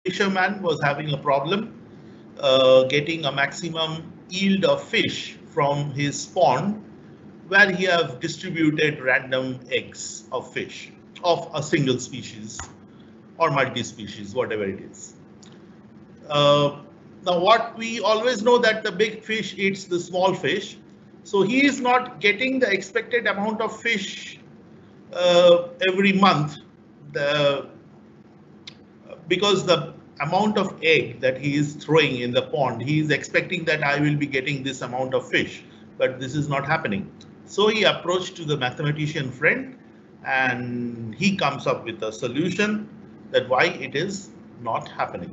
fisherman was having a problem getting a maximum yield of fish from his pond, where he have distributed random eggs of fish of a single species or multi-species, whatever it is. Now what we always know that the big fish eats the small fish. So he is not getting the expected amount of fish every month, because the amount of egg that he is throwing in the pond, he is expecting that I will be getting this amount of fish, but this is not happening. So he approached to the mathematician friend and he comes up with a solution that why it is not happening.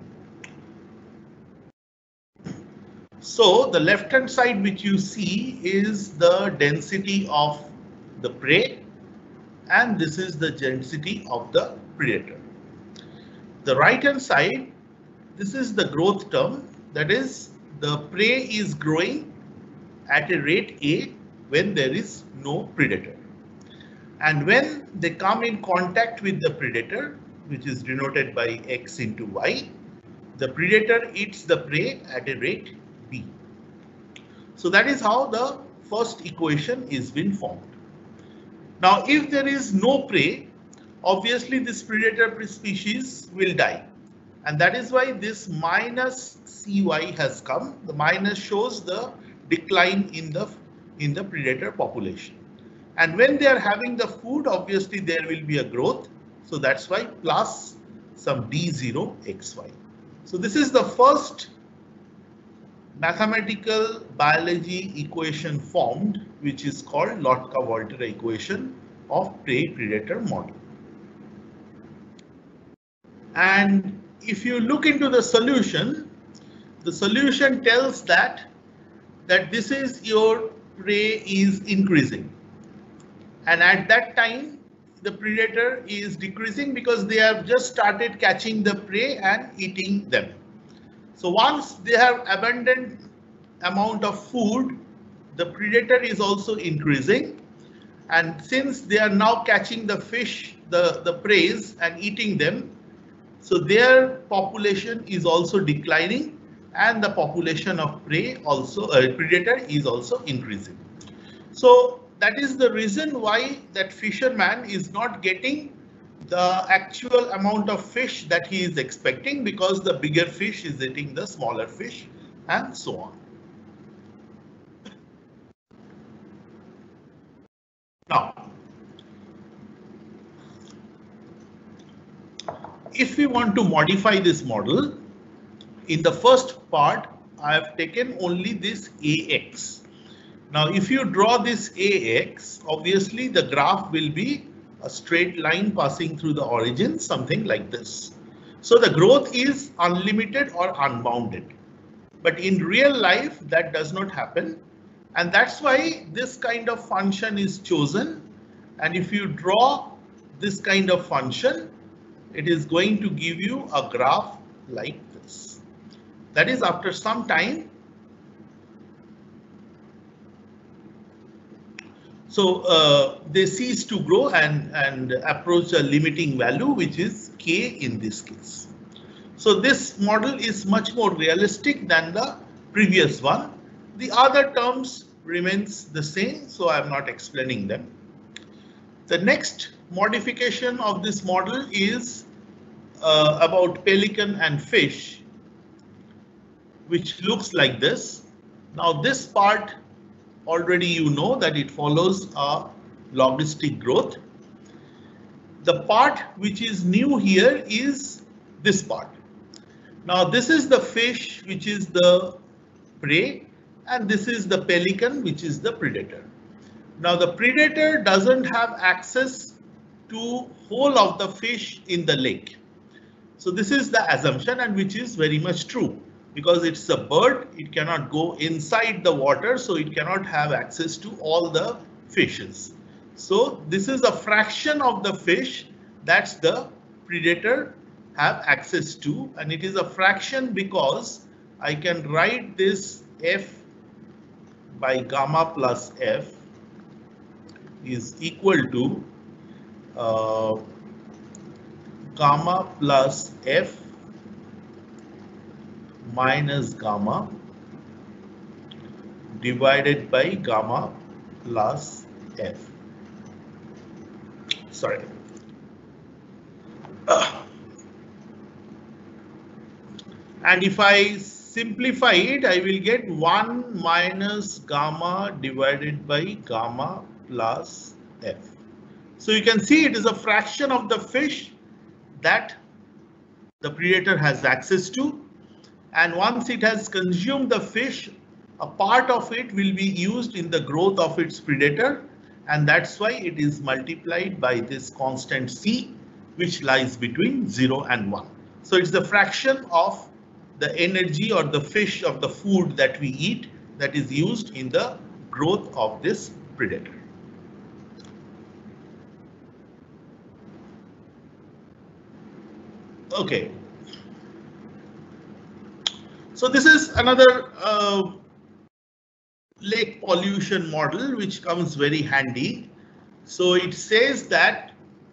So the left hand side which you see is the density of the prey, and this is the density of the predator. The right hand side, this is the growth term, that is the prey is growing at a rate A when there is no predator. And when they come in contact with the predator, which is denoted by X into Y, the predator eats the prey at a rate B. So that is how the first equation is been formed. Now, if there is no prey, obviously this predator species will die. And that is why this minus Cy has come. The minus shows the decline in the predator population. And when they are having the food, obviously there will be a growth. So that's why plus some D0xy. So this is the first mathematical biology equation formed, which is called Lotka-Volterra equation of prey-predator model. And if you look into the solution tells that this is your prey is increasing. And at that time, the predator is decreasing because they have just started catching the prey and eating them. So once they have abundant amount of food, the predator is also increasing. And since they are now catching the fish, the preys and eating them, so their population is also declining and the population of prey also, predator is also increasing. So that is the reason why that fisherman is not getting the actual amount of fish that he is expecting, because the bigger fish is eating the smaller fish and so on. Now, if we want to modify this model, in the first part, I have taken only this AX. Now, if you draw this AX, obviously the graph will be a straight line passing through the origin, something like this. So the growth is unlimited or unbounded. But in real life, that does not happen. And that's why this kind of function is chosen. And if you draw this kind of function, it is going to give you a graph like this. That is, after some time, so they cease to grow and approach a limiting value, which is K in this case. So this model is much more realistic than the previous one. The other terms remains the same, so I am not explaining them. The next modification of this model is about pelican and fish, which looks like this. Now this part already you know that it follows a logistic growth. The part which is new here is this part. Now this is the fish, which is the prey, and this is the pelican, which is the predator. Now the predator doesn't have access to whole of the fish in the lake. So this is the assumption, and which is very much true, because it's a bird, it cannot go inside the water, so it cannot have access to all the fishes. So this is a fraction of the fish that's the predator have access to, and it is a fraction because I can write this F by gamma plus F is equal to gamma plus F minus gamma divided by gamma plus f. Sorry. And if I simplify it, I will get 1 minus gamma divided by gamma plus f. So you can see it is a fraction of the fish that the predator has access to. And once it has consumed the fish, a part of it will be used in the growth of its predator. And that's why it is multiplied by this constant c, which lies between 0 and 1. So it's the fraction of the energy or the fish of the food that we eat that is used in the growth of this predator. Okay. So this is another lake pollution model which comes very handy. So it says that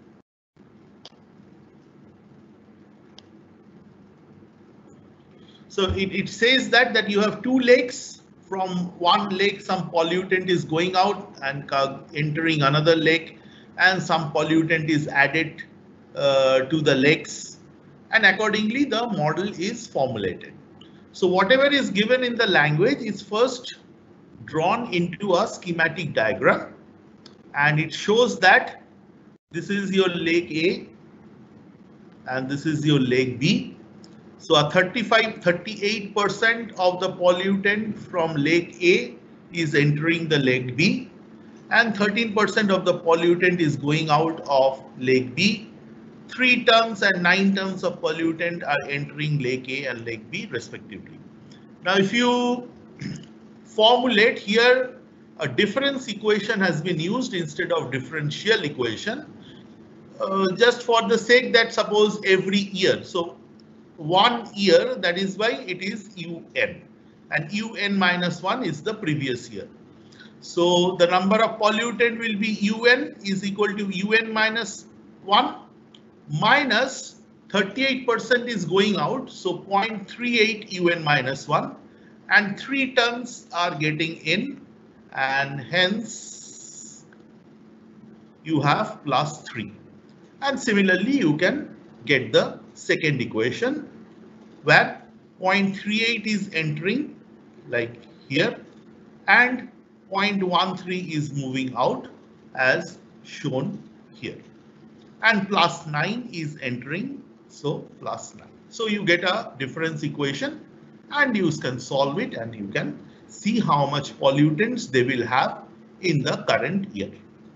that you have two lakes. From one lake some pollutant is going out and entering another lake, and some pollutant is added to the lakes, and accordingly the model is formulated. So whatever is given in the language is first drawn into a schematic diagram, and it shows that this is your lake A and this is your lake B. So a 38% of the pollutant from lake A is entering the lake B, and 13% of the pollutant is going out of lake B. 3 tons and 9 tons of pollutant are entering lake A and lake B respectively. Now if you formulate here, a difference equation has been used instead of differential equation, just for the sake that suppose every year. So 1 year, that is why it is UN, and UN minus 1 is the previous year. So the number of pollutant will be UN is equal to UN minus 1 minus 38% is going out, so 0.38 UN minus 1, and 3 tons are getting in, and hence you have plus 3. And similarly you can get the second equation where 0.38 is entering like here, and 0.13 is moving out as shown here, and plus 9 is entering, so plus 9. So you get a difference equation, and you can solve it, and you can see how much pollutants they will have in the current year.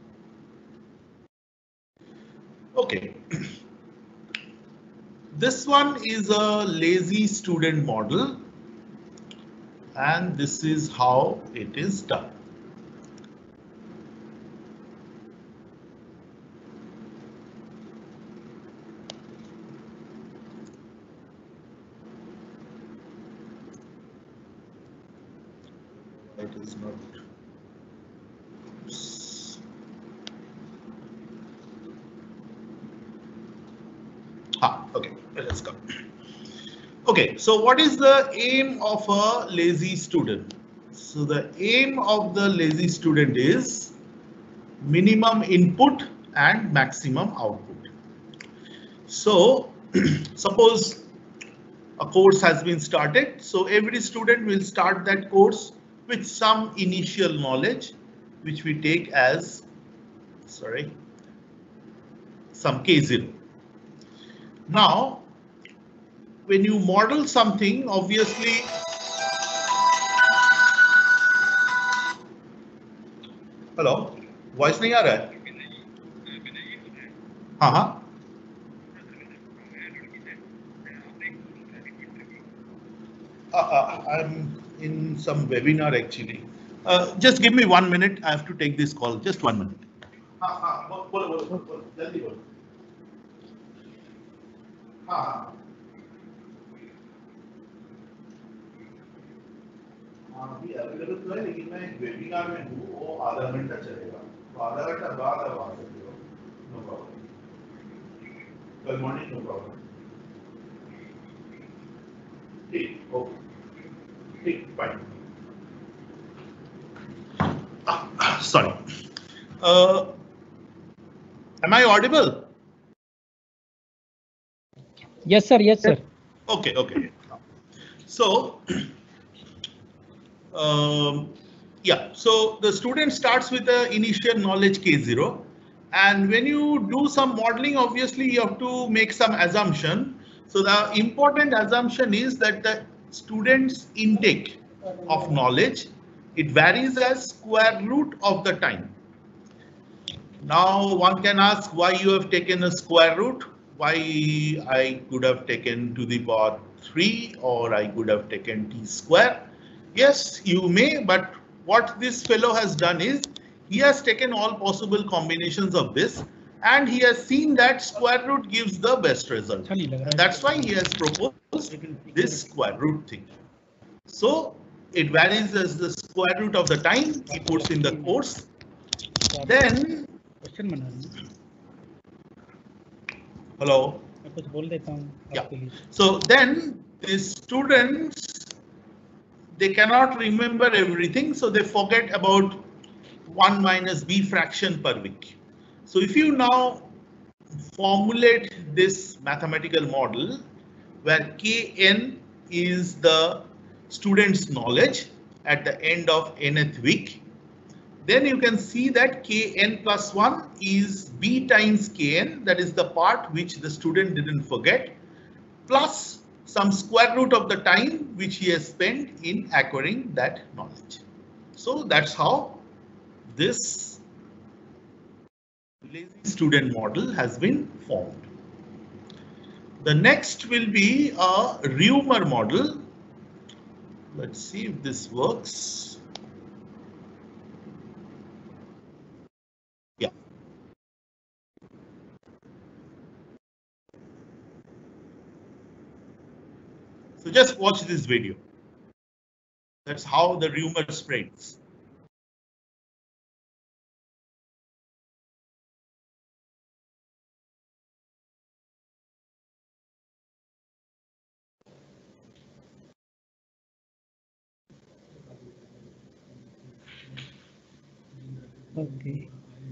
Okay. This one is a lazy student model, and this is how it is done. It is not. Okay, let's go. Okay, so what is the aim of a lazy student? So the aim of the lazy student is minimum input and maximum output. So suppose a course has been started, so every student will start that course with some initial knowledge, which we take as, some K0. Now, when you model something, obviously, hello, voice नहीं आ रहा है? हाँ. I'm in some webinar actually. Just give me 1 minute. I have to take this call. Just 1 minute. बोलो, जल्दी बोलो. हाँ. अभी available तो है, लेकिन मैं एक वेबिनार में हूँ, वो आधा घंटा चलेगा, तो आधा घंटा बाद आप आ सकते हो, नो प्रॉब्लम. कल morning no problem. Okay. Fine. Sorry. Uh, am I audible? Yes, sir. Yes, sir. Okay. Okay. So, yeah. So the student starts with the initial knowledge K0, and when you do some modeling, obviously you have to make some assumption. So the important assumption is that the student's intake of knowledge, it varies as square root of the time. Now one can ask why you have taken a square root, why I could have taken to the power 3 or I could have taken t square. Yes, you may, but what this fellow has done is he has taken all possible combinations of this and he has seen that square root gives the best result. And that's why he has proposed this square root thing. So it varies as the square root of the time he puts in the course. Then hello. Yeah. So then the students, they cannot remember everything, so they forget about 1 minus b fraction per week. So if you now formulate this mathematical model where Kn is the student's knowledge at the end of nth week, then you can see that Kn plus 1 is b times Kn, that is the part which the student didn't forget, plus some square root of the time which he has spent in acquiring that knowledge. So that's how this lazy student model has been formed. The next will be a Reumer model. Let's see if this works. Yeah. So just watch this video. That's how the Reumer spreads. Okay.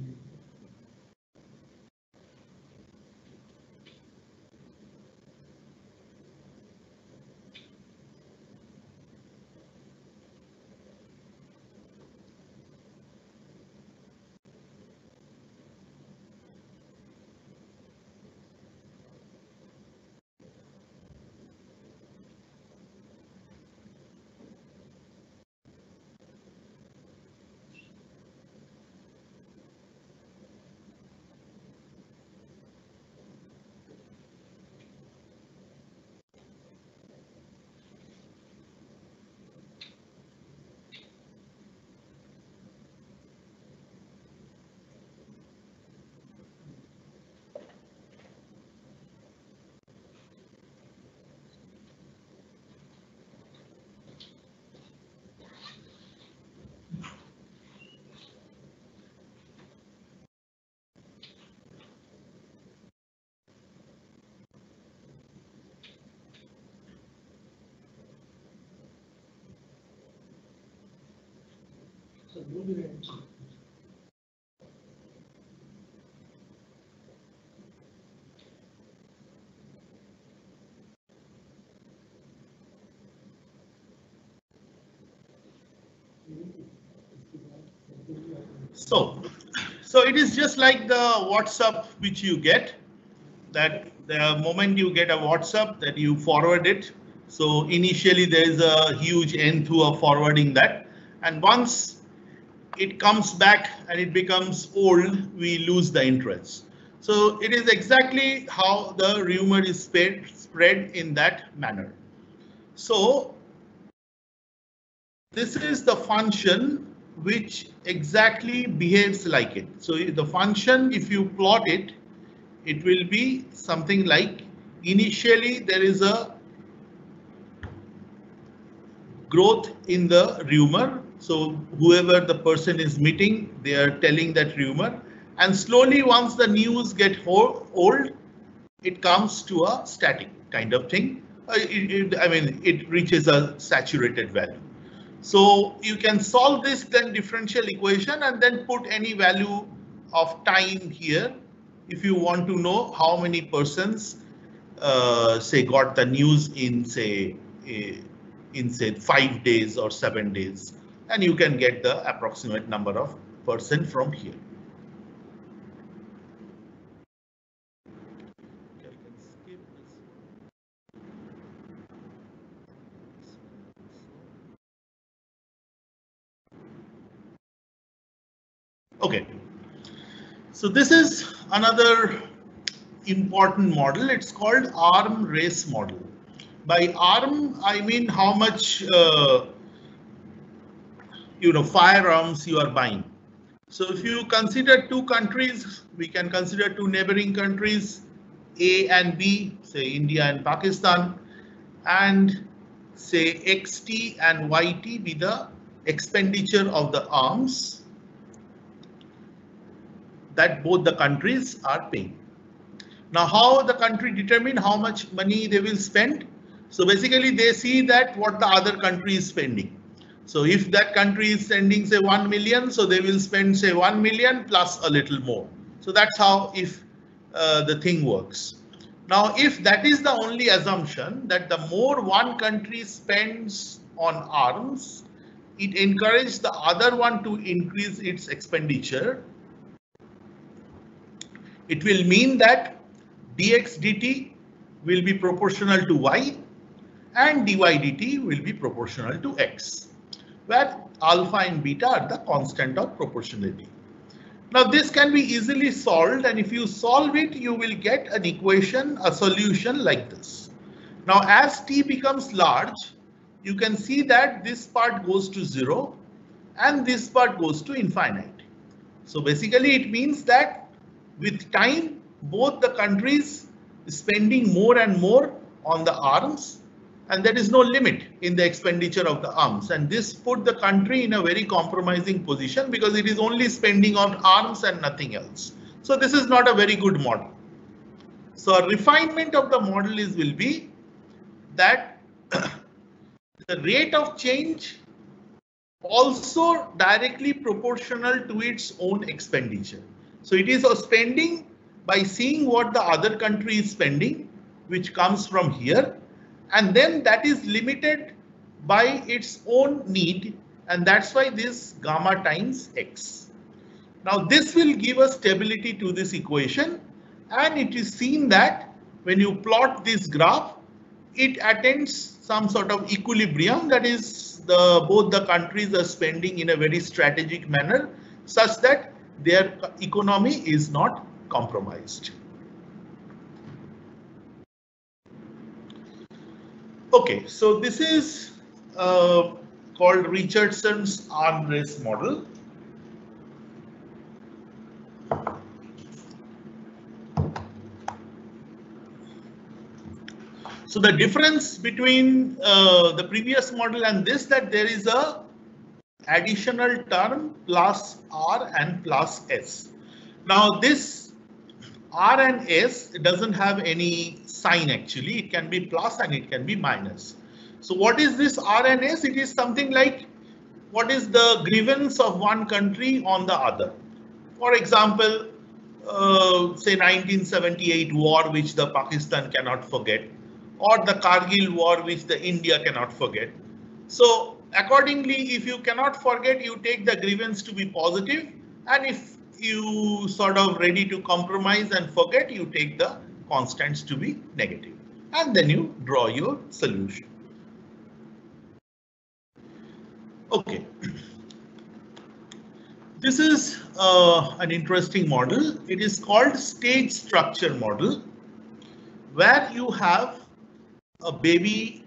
So it is just like the WhatsApp which you get, that the moment you get a WhatsApp that you forward it. So initially there is a huge enthuse of forwarding that, and once it comes back and it becomes old, we lose the interest. So it is exactly how the rumor is spread in that manner. So this is the function which exactly behaves like it. So the function, if you plot it, it will be something like initially there is a growth in the rumor. So whoever the person is meeting, they are telling that rumor, and slowly once the news get old, it comes to a static kind of thing it reaches a saturated value. So you can solve this then differential equation and then put any value of time here if you want to know how many persons say got the news in say 5 days or 7 days, and you can get the approximate number of person from here. Okay, so this is another important model. It's called arm race model. By arm, I mean how much firearms you are buying. So if you consider two countries, we can consider two neighboring countries, A and B, say India and Pakistan, and say XT and YT be the expenditure of the arms that both the countries are paying. Now, how the country determine how much money they will spend? So basically they see that what the other country is spending. So if that country is spending say 1 million, so they will spend say 1 million plus a little more. So that's how if the thing works. Now, if that is the only assumption that the more one country spends on arms, it encourages the other one to increase its expenditure. It will mean that dx dt will be proportional to y and dy dt will be proportional to x, where alpha and beta are the constant of proportionality. Now this can be easily solved, and if you solve it, you will get an equation, a solution like this. Now as t becomes large, you can see that this part goes to 0 and this part goes to infinite. So basically it means that with time, both the countries spending more and more on the arms, and there is no limit in the expenditure of the arms, and this put the country in a very compromising position because it is only spending on arms and nothing else. So this is not a very good model. So a refinement of the model will be that the rate of change also directly proportional to its own expenditure. So it is a spending by seeing what the other country is spending, which comes from here, and then that is limited by its own need, and that's why this gamma times x. Now this will give a stability to this equation, and it is seen that when you plot this graph, it attains some sort of equilibrium, that is both the countries are spending in a very strategic manner such that their economy is not compromised. Okay, so this is called Richardson's arm race model. So the difference between the previous model and this, that there is a additional term plus R and plus S. Now this R and S doesn't have any sign actually. It can be plus and it can be minus. So what is this R and S? It is something like what is the grievance of one country on the other. For example, say 1978 war, which the Pakistan cannot forget, or the Kargil war, which the India cannot forget. So accordingly, if you cannot forget, you take the grievance to be positive, and if you sort of ready to compromise and forget, you take the constants to be negative, and then you draw your solution. Okay. This is an interesting model. It is called stage structure model, where you have a baby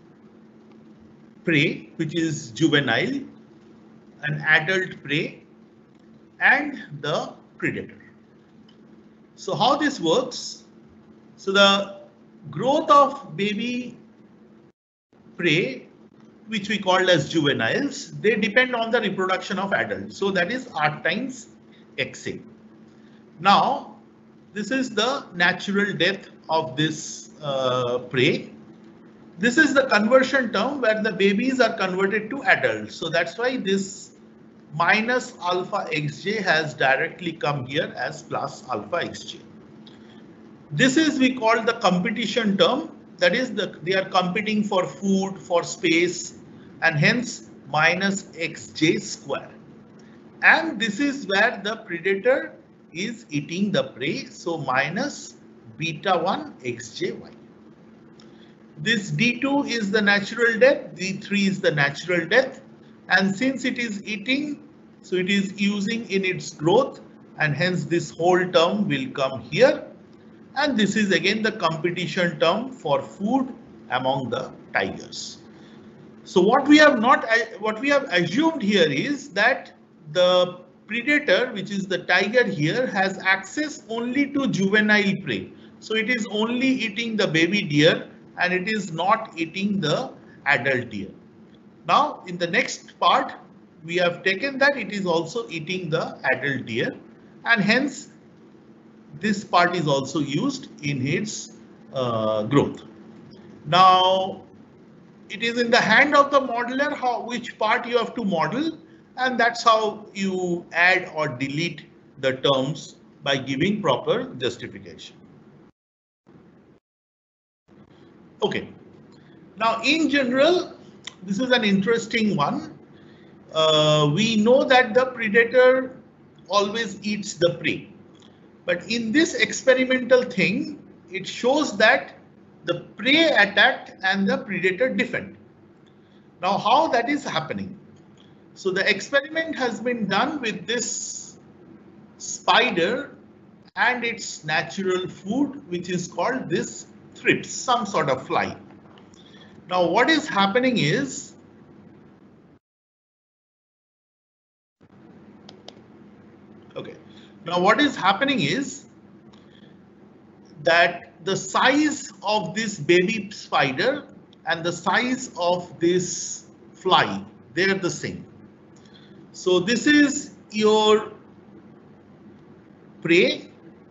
prey, which is juvenile, an adult prey, and the predator. So how this works? So the growth of baby prey, which we call as juveniles, they depend on the reproduction of adults. So that is R times XA. Now, this is the natural death of this prey. This is the conversion term where the babies are converted to adults. So that's why this minus alpha xj has directly come here as plus alpha xj. This is we call the competition term. That is they are competing for food, for space, and hence minus xj square. And this is where the predator is eating the prey. So minus beta 1 xjy. This D2 is the natural death, D3 is the natural death, and since it is eating, so it is using in its growth, and hence this whole term will come here. And this is again the competition term for food among the tigers. So what we have assumed here is that the predator, which is the tiger here, has access only to juvenile prey. So it is only eating the baby deer and it is not eating the adult deer. Now in the next part, we have taken that it is also eating the adult deer, and hence this part is also used in its growth. Now it is in the hand of the modeler which part you have to model, and that's how you add or delete the terms by giving proper justification. Okay, now in general, this is an interesting one. We know that the predator always eats the prey, but in this experimental thing, it shows that the prey attacked and the predator defend. Now how that is happening? So the experiment has been done with this spider and its natural food, which is called this thrips, some sort of fly. Now what is happening is, that the size of this baby spider and the size of this fly, they are the same. So this is your prey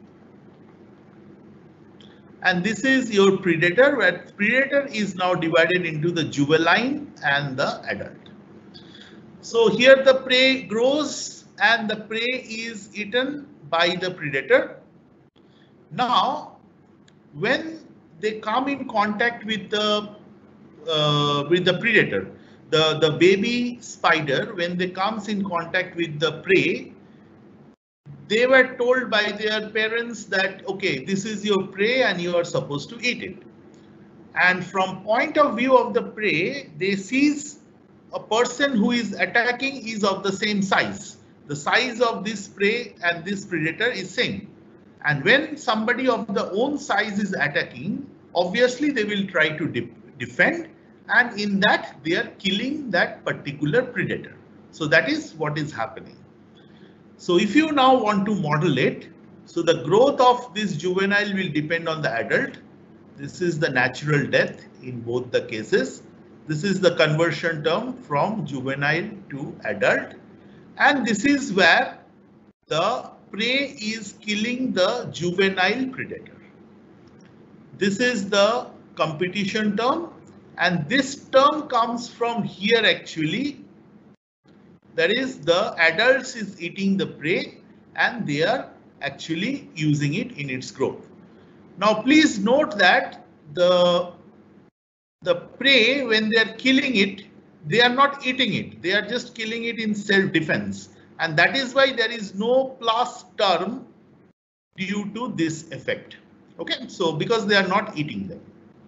and this is your predator, where predator is now divided into the juvenile and the adult. So here the prey grows and the prey is eaten by the predator. Now when they come in contact with the predator, the baby spider, when they comes in contact with the prey, they were told by their parents that, okay, this is your prey and you are supposed to eat it. And from point of view of the prey, they sees a person who is attacking is of the same size. The size of this prey and this predator is same. And when somebody of the own size is attacking, obviously they will try to defend, and in that they are killing that particular predator. So that is what is happening. So if you now want to model it, so the growth of this juvenile will depend on the adult. This is the natural death in both the cases. This is the conversion term from juvenile to adult. And this is where the prey is killing the juvenile predator. This is the competition term, and this term comes from here actually. That is, the adults is eating the prey and they are actually using it in its growth. Now please note that the prey, when they are killing it, they are not eating it, they are just killing it in self-defense, and that is why there is no plus term due to this effect. Okay, so because they are not eating them.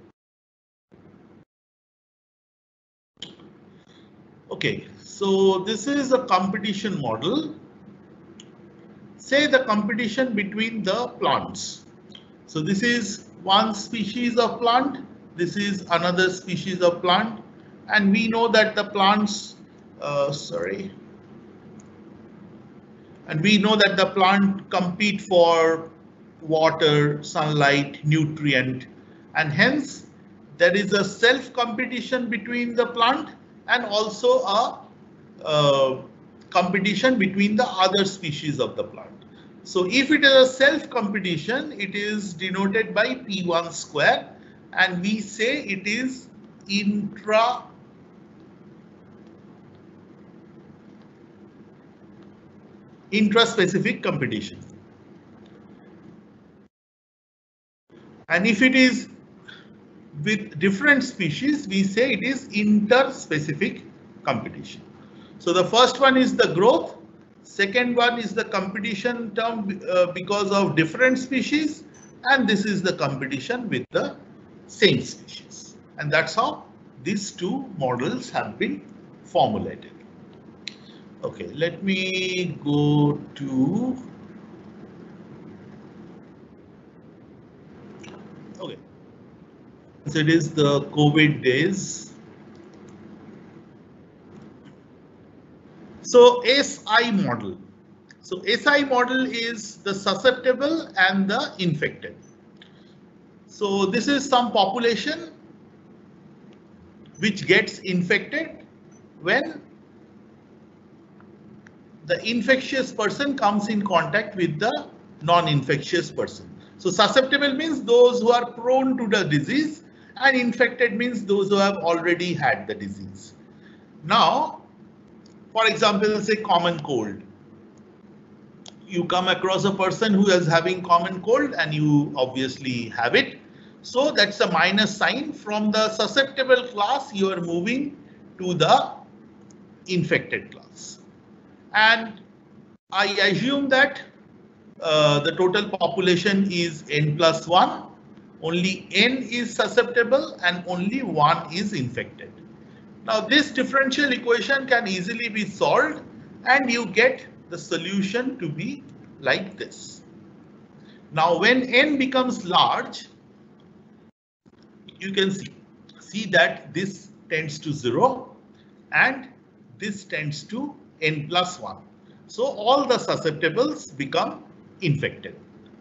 Okay, so this is a competition model. Say the competition between the plants. So this is one species of plant, this is another species of plant, and we know that the plants, and we know that the plant compete for water, sunlight, nutrient, and hence there is a self competition between the plant and also a competition between the other species of the plant. So if it is a self competition, it is denoted by P1 square, and we say it is intraspecific competition. And if it is with different species, we say it is interspecific competition. So the first one is the growth, second one is the competition term because of different species, and this is the competition with the same species. And that's how these two models have been formulated. Okay, let me go to. Okay, so it is the COVID days. So SI model. So SI model is the susceptible and the infected. So this is some population which gets infected when the infectious person comes in contact with the non-infectious person. So susceptible means those who are prone to the disease, and infected means those who have already had the disease. Now, for example, say common cold. You come across a person who is having common cold and you obviously have it. So that's a minus sign. From the susceptible class, you are moving to the infected class. And I assume that the total population is n plus 1. Only n is susceptible and only 1 is infected. Now this differential equation can easily be solved and you get the solution to be like this. Now when n becomes large, you can see that this tends to 0 and this tends to n plus 1. So all the susceptibles become infected.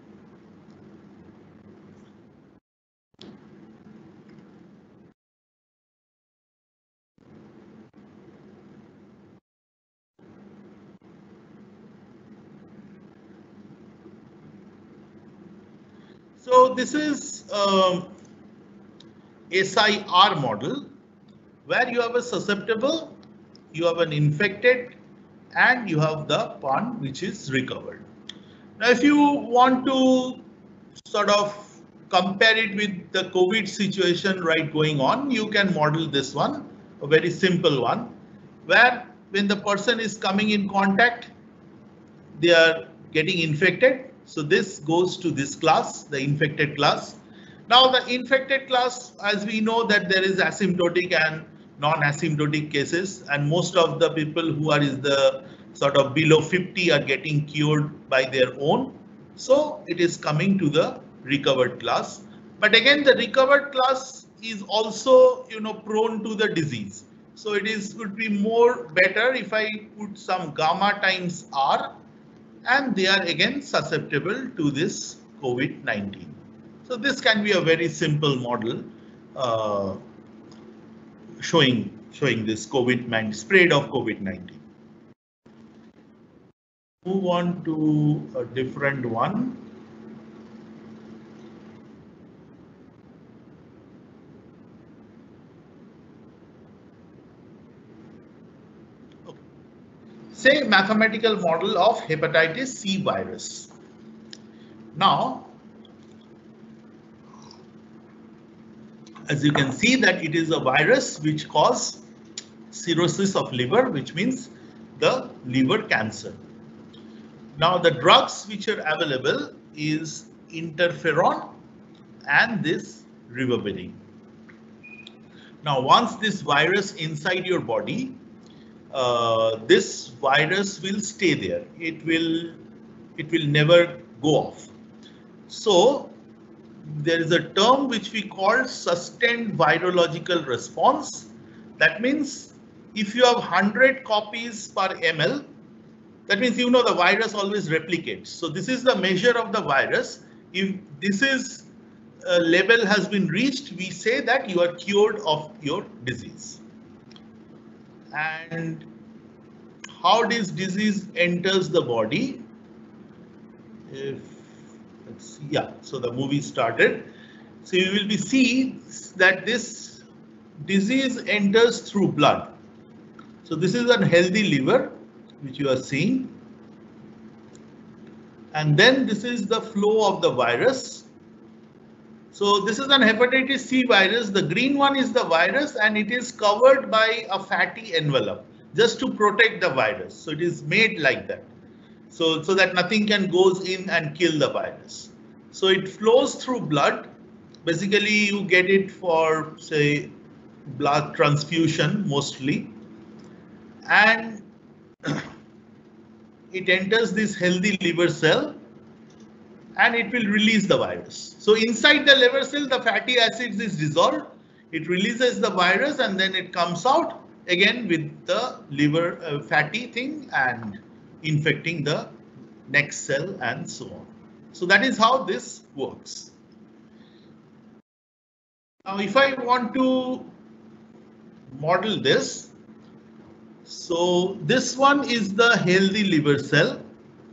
So this is SIR model where you have a susceptible, you have an infected, and you have the one which is recovered. Now, if you want to sort of compare it with the COVID situation right going on, you can model this one, a very simple one, where when the person is coming in contact, they are getting infected. So this goes to this class, the infected class. Now the infected class, as we know that there is asymptotic and non-asymptotic cases, and most of the people who are is the sort of below 50 are getting cured by their own. So it is coming to the recovered class. But again, the recovered class is also, prone to the disease. So it would be more better if I put some gamma times R, and they are again susceptible to this COVID-19. So this can be a very simple model showing this COVID-19 spread of COVID-19. Move on to a different one. Okay. Say mathematical model of hepatitis C virus. Now, as you can see that it is a virus which causes cirrhosis of liver, which means the liver cancer. Now the drugs which are available is interferon and this ribavirin. Now once this virus inside your body, this virus will stay there. It will never go off. So there is a term which we call sustained virological response. That means if you have 100 copies per ml, that means the virus always replicates. So this is the measure of the virus. If this is level has been reached, we say that you are cured of your disease. And how this disease enters the body? So the movie started. So you will see that this disease enters through blood. So this is a healthy liver, which you are seeing. And then this is the flow of the virus. So this is an hepatitis C virus. The green one is the virus and it is covered by a fatty envelope just to protect the virus. So it is made like that. So that nothing can goes in and kill the virus. So it flows through blood. Basically you get it for say blood transfusion mostly. And it enters this healthy liver cell and it will release the virus. So inside the liver cell, the fatty acids is dissolved. It releases the virus and then it comes out again with the liver fatty thing and infecting the next cell and so on. So that is how this works. Now, if I want to model this, so this one is the healthy liver cell.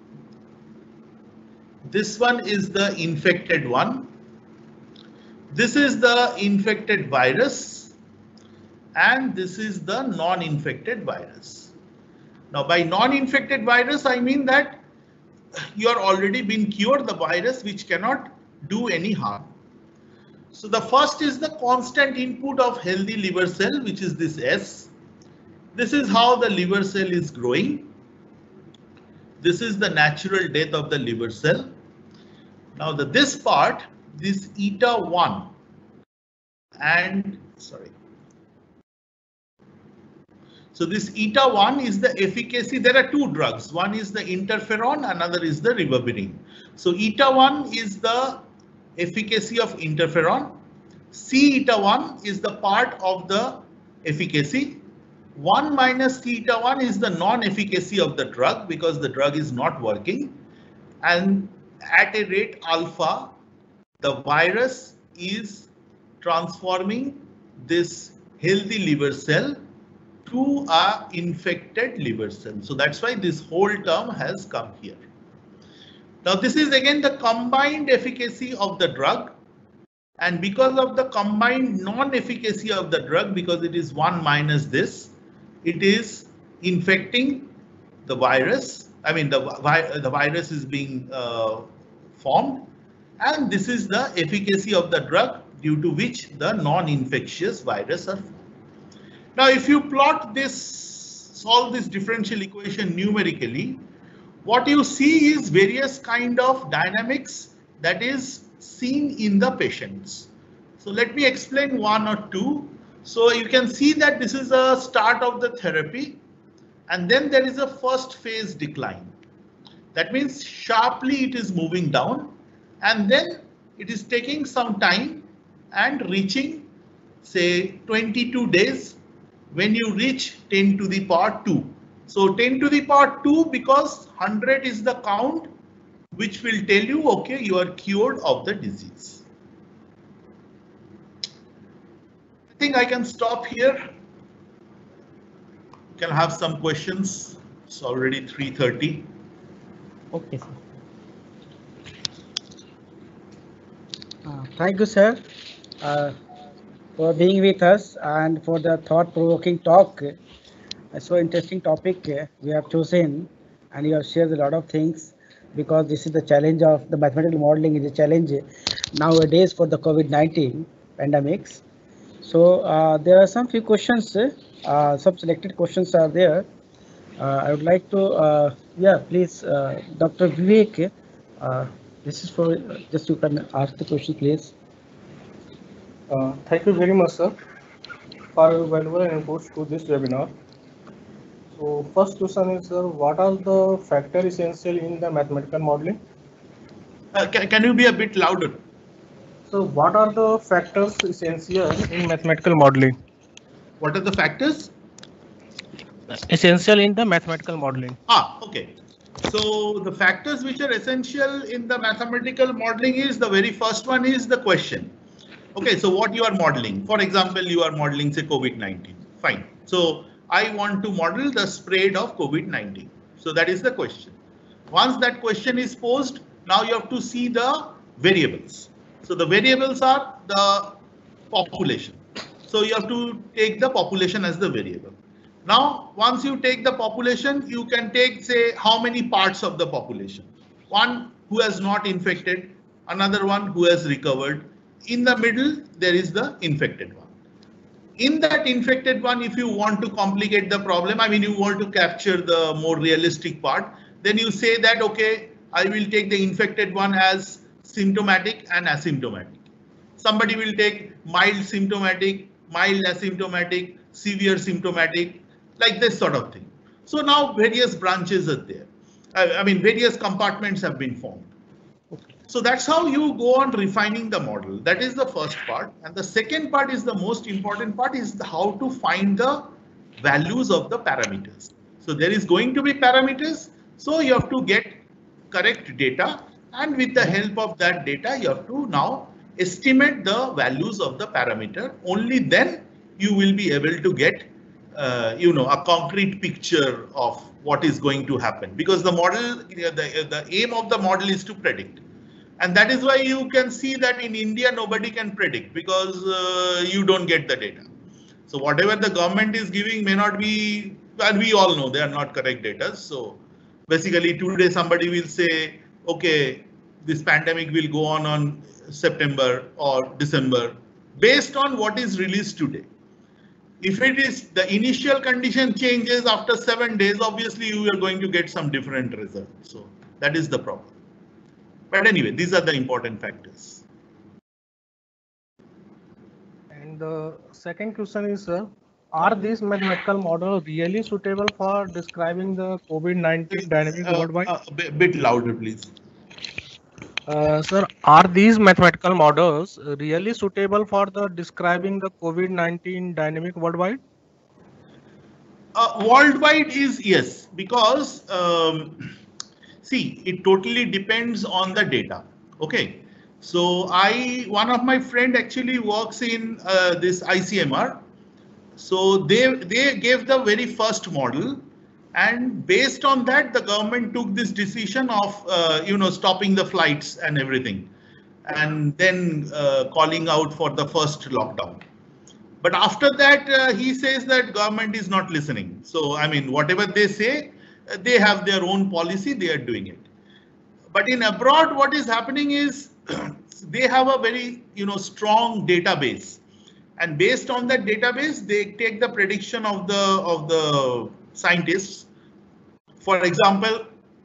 This one is the infected one. This is the infected virus. And this is the non-infected virus. Now, by non-infected virus, I mean that you are already been cured the virus which cannot do any harm. So the first is the constant input of healthy liver cell, which is this S. This is how the liver cell is growing. This is the natural death of the liver cell. Now this part, this eta 1 and sorry. So this eta 1 is the efficacy. There are two drugs. One is the interferon, another is the ribavirin. So eta 1 is the efficacy of interferon. C eta 1 is the part of the efficacy. 1 minus theta 1 is the non-efficacy of the drug because the drug is not working. And at a rate alpha, the virus is transforming this healthy liver cell to a infected liver cell. So that's why this whole term has come here. Now this is again the combined efficacy of the drug. And because of the combined non-efficacy of the drug, because it is 1 minus this, it is infecting the virus. I mean, the virus is being formed. And this is the efficacy of the drug due to which the non-infectious virus are formed. Now, if you plot this, solve this differential equation numerically, what you see is various kind of dynamics that is seen in the patients. So let me explain one or two. So you can see that this is a start of the therapy and then there is a first phase decline. That means sharply it is moving down and then it is taking some time and reaching say 22 days when you reach 10 to the power 2. So 10 to the power 2 because 100 is the count which will tell you, okay, you are cured of the disease. I think I can stop here. You can have some questions. It's already 3:30. Okay, sir. Thank you, sir, for being with us and for the thought-provoking talk. So interesting topic we have chosen, and you have shared a lot of things because this is the challenge of the mathematical modeling is a challenge nowadays for the COVID-19 pandemics. So there are some few questions, some selected questions are there. I would like to, yeah, please, Dr. Vivek, this is for just you can ask the question, please. Thank you very much, sir, for your valuable inputs to this webinar. So first question is, sir, what are the factors essential in the mathematical modeling? Can you be a bit louder? So what are the factors essential in mathematical modeling? What are the factors? Essential in the mathematical modeling. Okay. So the factors which are essential in the mathematical modeling is the very first one is the question. Okay, so what you are modeling? For example, you are modeling say COVID-19. Fine. So I want to model the spread of COVID-19. So that is the question. Once that question is posed, now you have to see the variables. So the variables are the population. So you have to take the population as the variable. Now, once you take the population, you can take, say, how many parts of the population. One who has not infected, another one who has recovered. In the middle, there is the infected one. In that infected one, if you want to complicate the problem, I mean, you want to capture the more realistic part, then you say that, okay, I will take the infected one as symptomatic and asymptomatic. Somebody will take mild symptomatic, mild asymptomatic, severe symptomatic, like this sort of thing. So now various branches are there. I mean, various compartments have been formed. So that's how you go on refining the model. That is the first part. And the second part is the most important part, is how to find the values of the parameters. So there is going to be parameters. So you have to get correct data. And with the help of that data, you have to now estimate the values of the parameter. Only then you will be able to get a concrete picture of what is going to happen, because the model, the aim of the model is to predict. And that is why you can see that in India, nobody can predict, because you don't get the data. So whatever the government is giving may not be, and we all know they are not correct data. So basically today somebody will say, okay, this pandemic will go on September or December, based on what is released today. If it is the initial condition changes after 7 days, obviously you are going to get some different result. So that is the problem. But anyway, these are the important factors. And the second question is, are these mathematical models really suitable for describing the COVID-19 dynamic worldwide? A bit louder, please. Sir, are these mathematical models really suitable for the describing the COVID-19 dynamic worldwide? Worldwide is yes, because see, it totally depends on the data. Okay, so one of my friend actually works in this ICMR. So they gave the very first model, and based on that, the government took this decision of stopping the flights and everything, and then calling out for the first lockdown. But after that, he says that government is not listening. So I mean, whatever they say, they have their own policy, they are doing it. But in abroad, what is happening is they have a very strong database, and based on that database, they take the prediction of the scientists. For example,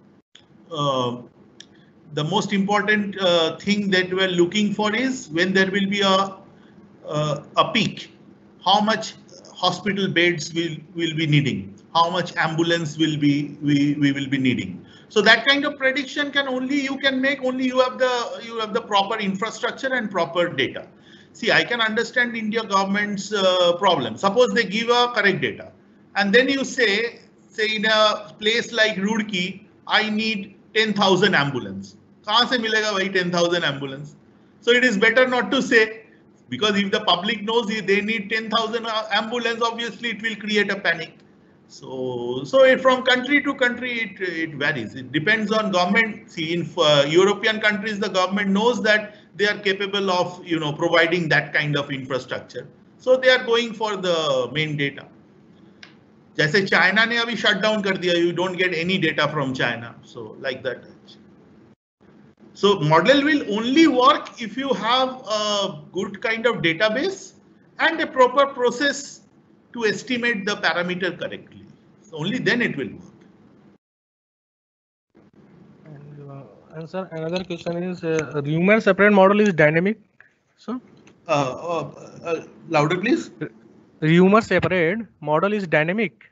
the most important thing that we're looking for is when there will be a peak, how much hospital beds we will be needing, how much ambulance we will be needing. So that kind of prediction you can make only you have the proper infrastructure and proper data. See, I can understand India government's problem. Suppose they give a correct data, and then you say in a place like Roorkee, I need 10,000 ambulance. Kahan se milega bhai 10,000 ambulance? So it is better not to say, because if the public knows they need 10,000 ambulance, obviously it will create a panic. So from country to country, it varies. It depends on government. See, in European countries, the government knows that they are capable of providing that kind of infrastructure. So they are going for the main data. जैसे China ने अभी shut down कर दिया, you don't get any data from China. So like that. So model will only work if you have a good kind of database and a proper process to estimate the parameter correctly. So only then it will work. And sir, another question is, Riemann separate model is dynamic, sir? Louder, please. Riemann separate model is dynamic.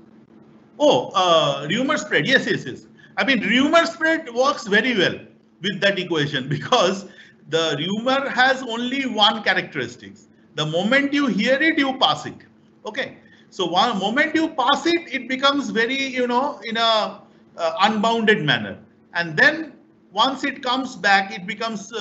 Oh, Riemann spread. Yes. I mean, Riemann spread works very well with that equation, because the Riemann has only one characteristic. The moment you hear it, you pass it. Okay. So one moment you pass it, it becomes very, in a unbounded manner. And then once it comes back, it becomes,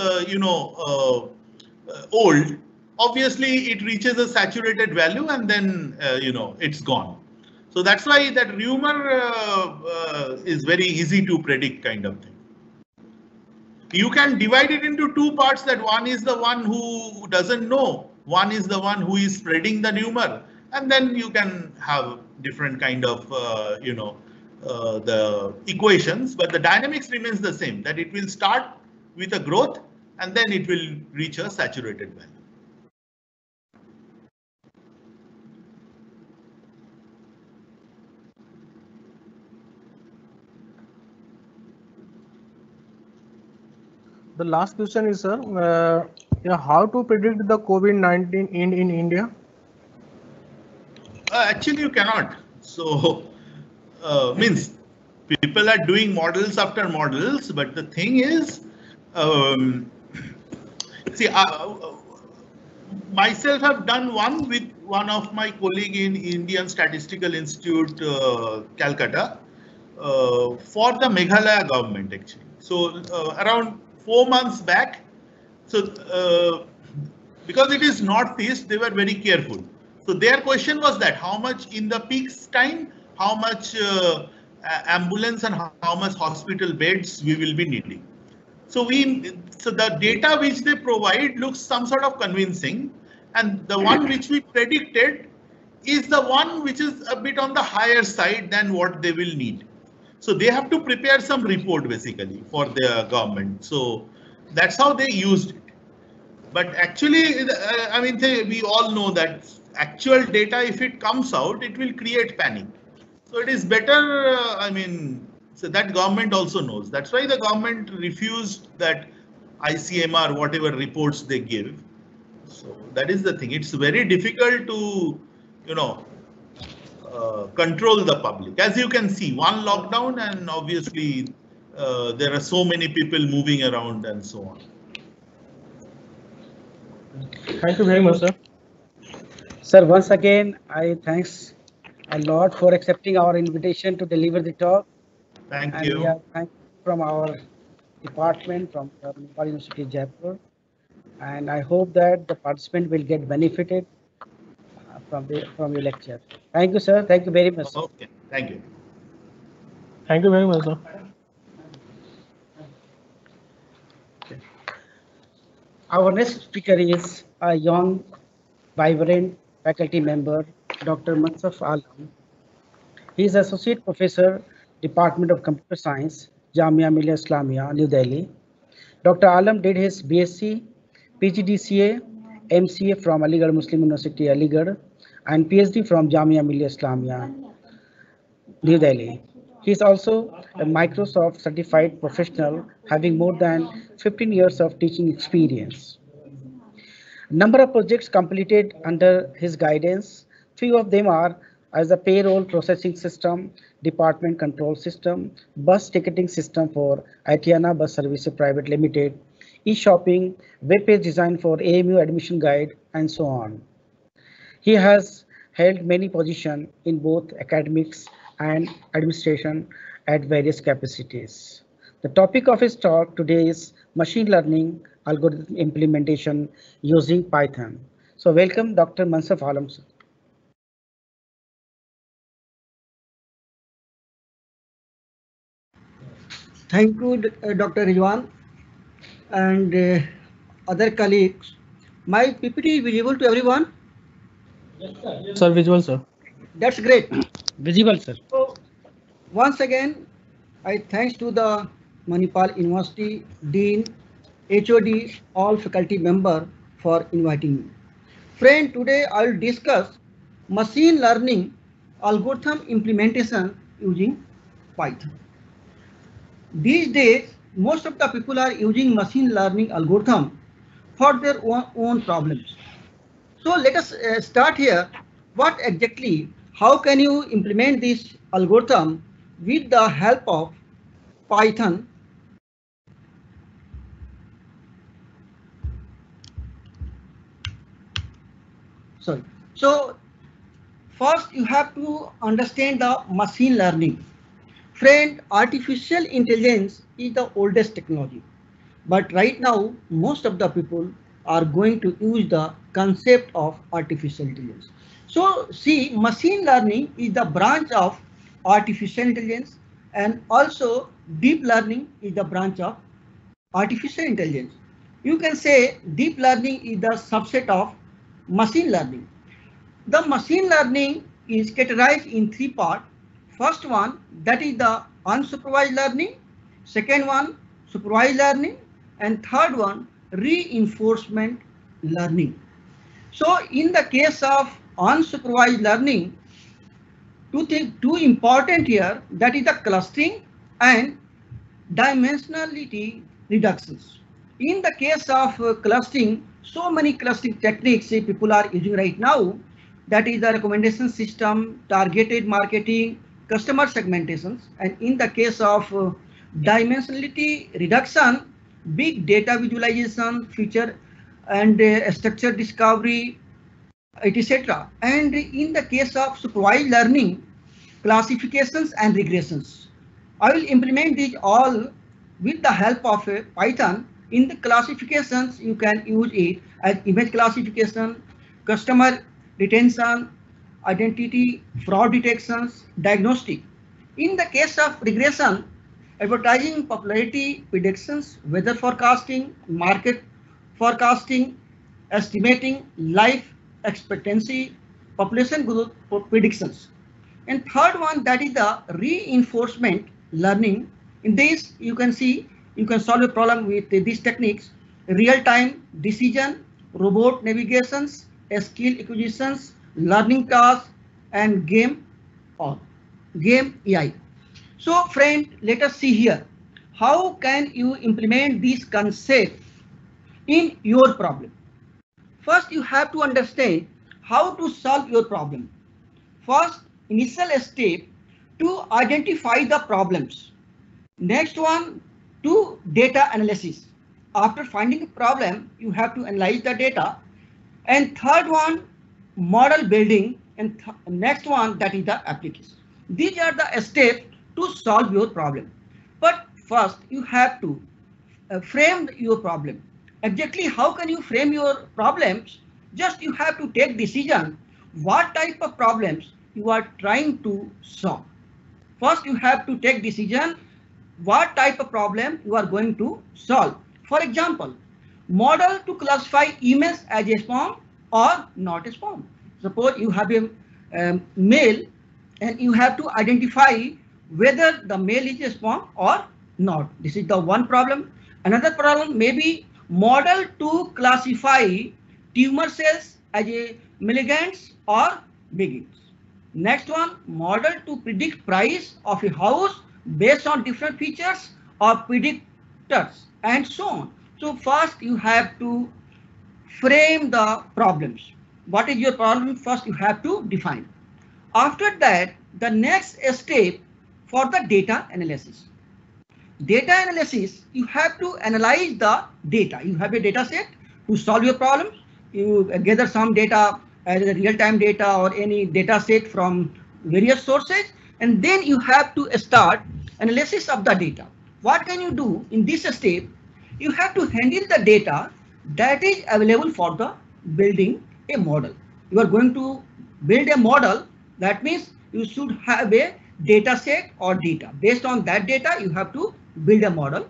old. Obviously, it reaches a saturated value, and then, it's gone. So that's why that Riemann is very easy to predict kind of thing. You can divide it into two parts. That one is the one who doesn't know one is the one who is spreading the tumor, and then you can have different kind of the equations, but the dynamics remains the same, that it will start with a growth and then it will reach a saturated value. The last question is, sir, how to predict the COVID-19 in India? Actually, you cannot. So, means people are doing models after models, but the thing is, see, myself have done one with one of my colleague in Indian Statistical Institute, Calcutta, for the Meghalaya government actually. So around 4 months back, so because it is northeast, they were very careful. So their question was that how much in the peaks time, how much ambulance and how much hospital beds we will be needing. So the data which they provide looks some sort of convincing, and the one which we predicted is the one which is a bit on the higher side than what they will need. So they have to prepare some report basically for the government. So that's how they used it. But actually, I mean, we all know that actual data, if it comes out, it will create panic. So it is better, I mean, so that government also knows. That's why the government refused that ICMR, whatever reports they give. So that is the thing. It's very difficult to, control the public. As you can see, one lockdown, and obviously there are so many people moving around and so on. Thank you very much, sir. Sir, once again, I thanks a lot for accepting our invitation to deliver the talk. Thank and you. We have thank from our department, from Manipal University, Jaipur. And I hope that the participant will get benefited from your lecture. Thank you, sir. Thank you very much. Sir. Okay. Thank you. Thank you very much, sir. Our next speaker is a young, vibrant faculty member, Dr. Mansaf Alam. He is Associate Professor, Department of Computer Science, Jamia Millia Islamia, New Delhi. Dr. Alam did his BSc, PGDCA, MCA from Aligarh Muslim University, Aligarh, and PhD from Jamia Millia Islamia, New Delhi. He is also a Microsoft certified professional, having more than 15 years of teaching experience. Number of projects completed under his guidance. Few of them are as the payroll processing system, department control system, bus ticketing system for Aetiana Bus Services Private Limited, e-shopping, web page design for AMU admission guide, and so on. He has held many positions in both academics and administration at various capacities. The topic of his talk today is machine learning algorithm implementation using Python. So welcome, Dr. Mansaf Alam. Thank you, Dr. Rizwan and other colleagues. My PPT is visible to everyone? Yes, sir. Yes, sir, visual, sir. That's great. Visible, sir. So, once again, I thanks to the Manipal University Dean, HOD, all faculty member for inviting me. Friend, today I will discuss machine learning algorithm implementation using Python. These days, most of the people are using machine learning algorithm for their own problems. So let us start here. What exactly, how can you implement this algorithm with the help of Python? Sorry. So first you have to understand the machine learning. Friend, artificial intelligence is the oldest technology. But right now, most of the people are going to use the concept of artificial intelligence. So see, machine learning is the branch of artificial intelligence, and also deep learning is the branch of artificial intelligence. You can say deep learning is the subset of machine learning. The machine learning is categorized in three parts. First one, that is the unsupervised learning. Second one, supervised learning. And third one, reinforcement learning. So in the case of unsupervised learning, two important here, that is the clustering and dimensionality reductions. In the case of clustering, so many clustering techniques people are using right now, that is the recommendation system, targeted marketing, customer segmentations. And in the case of dimensionality reduction, big data visualization, feature and structure discovery, etc. And in the case of supervised learning, classifications and regressions. I will implement these all with the help of Python. In the classifications, you can use it as image classification, customer retention, identity, fraud detections, diagnostic. In the case of regression, advertising popularity predictions, weather forecasting, market forecasting, estimating life expectancy, population growth predictions. And third one, that is the reinforcement learning. In this, you can see, you can solve a problem with these techniques: real-time decision, robot navigations, skill acquisitions, learning tasks, and game AI. So friend, let us see here. How can you implement these concepts in your problem? First, you have to understand how to solve your problem. First, initial step to identify the problems. Next one, to data analysis. After finding a problem, you have to analyze the data. And third one, model building. And next one, that is the application. These are the steps to solve your problem. But first, you have to frame your problem. Exactly how can you frame your problems? Just you have to take decision what type of problems you are trying to solve. First, you have to take decision what type of problem you are going to solve. For example, model to classify emails as a spam or not a spam. Suppose you have a mail and you have to identify whether the mail is a spam or not. This is the one problem. Another problem may be model to classify tumor cells as a malignants or benigns. Next one, model to predict price of a house based on different features or predictors and so on. So first you have to frame the problems. What is your problem? First you have to define. After that, the next step for the data analysis. Data analysis, you have to analyze the data. You have a data set to solve your problems. You gather some data as a real-time data or any data set from various sources, and then you have to start analysis of the data. What can you do in this step? You have to handle the data that is available for the building a model. You are going to build a model. That means you should have a data set or data. Based on that data, you have to build a model.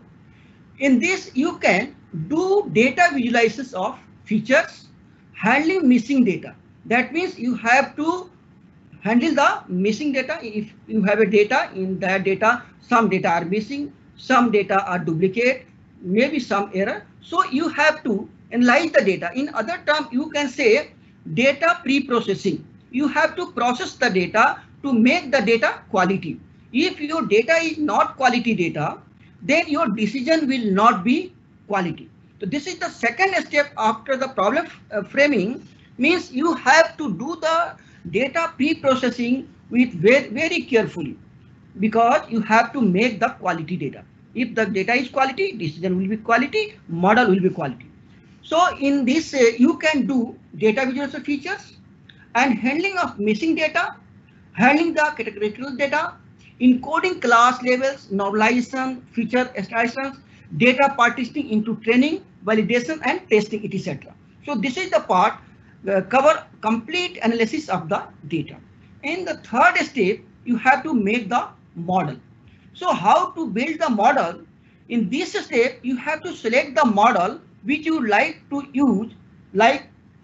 In this, you can do data visualizations of features, handling missing data. That means you have to handle the missing data. If you have a data, in that data, some data are missing, some data are duplicate, maybe some error. So you have to analyze the data. In other terms, you can say data pre-processing. You have to process the data to make the data quality. If your data is not quality data, then your decision will not be quality. So this is the second step after the problem framing. Means you have to do the data pre-processing with very carefully, because you have to make the quality data. If the data is quality, decision will be quality, model will be quality. So in this, you can do data visualization features and handling of missing data, handling the categorical data, encoding class labels, normalization, feature extractions, data partitioning into training, validation, and testing, etc. So this is the part cover complete analysis of the data. In the third step, you have to make the model. So how to build the model? In this step, you have to select the model which you like to use, like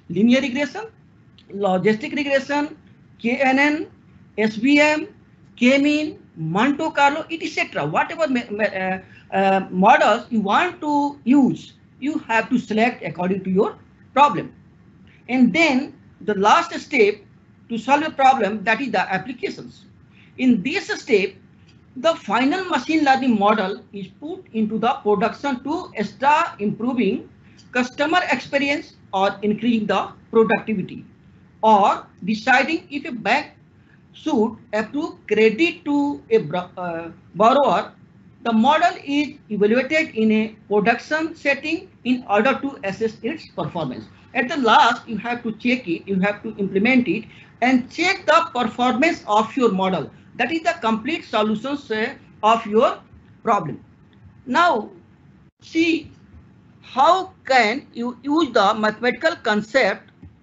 linear regression, logistic regression, KNN, SVM, K-mean, Monte Carlo, etc. Whatever models you want to use, you have to select according to your problem. And then the last step to solve a problem, that is the applications. In this step, the final machine learning model is put into the production to start improving customer experience or increasing the productivity, or deciding if a bank should approve credit to a borrower. The model is evaluated in a production setting in order to assess its performance. At the last, you have to check it, you have to implement it and check the performance of your model. That is the complete solutions of your problem. Now, see how can you use the mathematical concept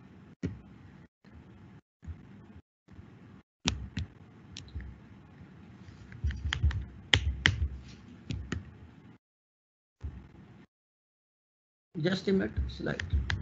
just a minute slide.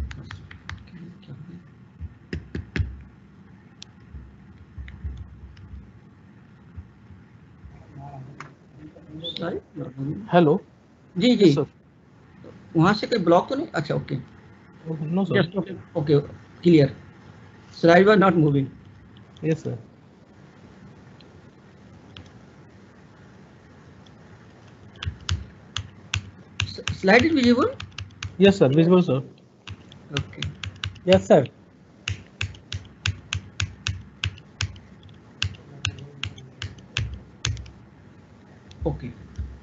Hello जी जी Yes, sir. वहां से कोई block तो नहीं अच्छा okay No, sir. Just okay clear slide were not moving Yes, sir. slide is visible Yes, sir. Visible, sir. okay Yes, sir. okay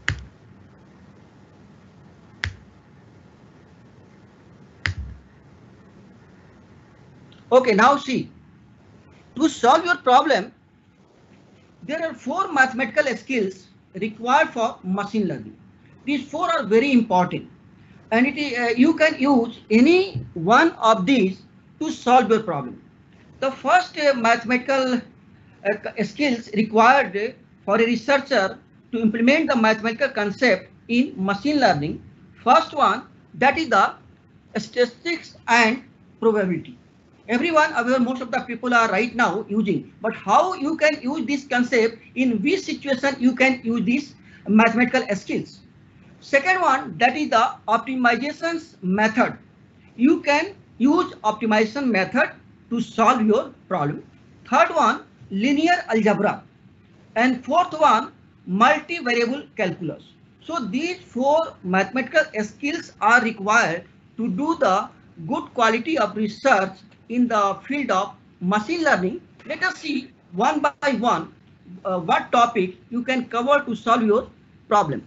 okay now see to solve your problem there are 4 mathematical skills required for machine learning. These 4 are very important, and you can use any one of these to solve your problem. The first mathematical skills required for a researcher to implement the mathematical concept in machine learning. First one, that is the statistics and probability. Everyone aware, most of the people are right now using, but how you can use this concept, in which situation you can use these mathematical skills. Second one, that is the optimization method. You can use optimization method to solve your problem. Third one, linear algebra. And fourth one, multivariable calculus. So these 4 mathematical skills are required to do the good quality of research in the field of machine learning. Let us see one by one what topic you can cover to solve your problem.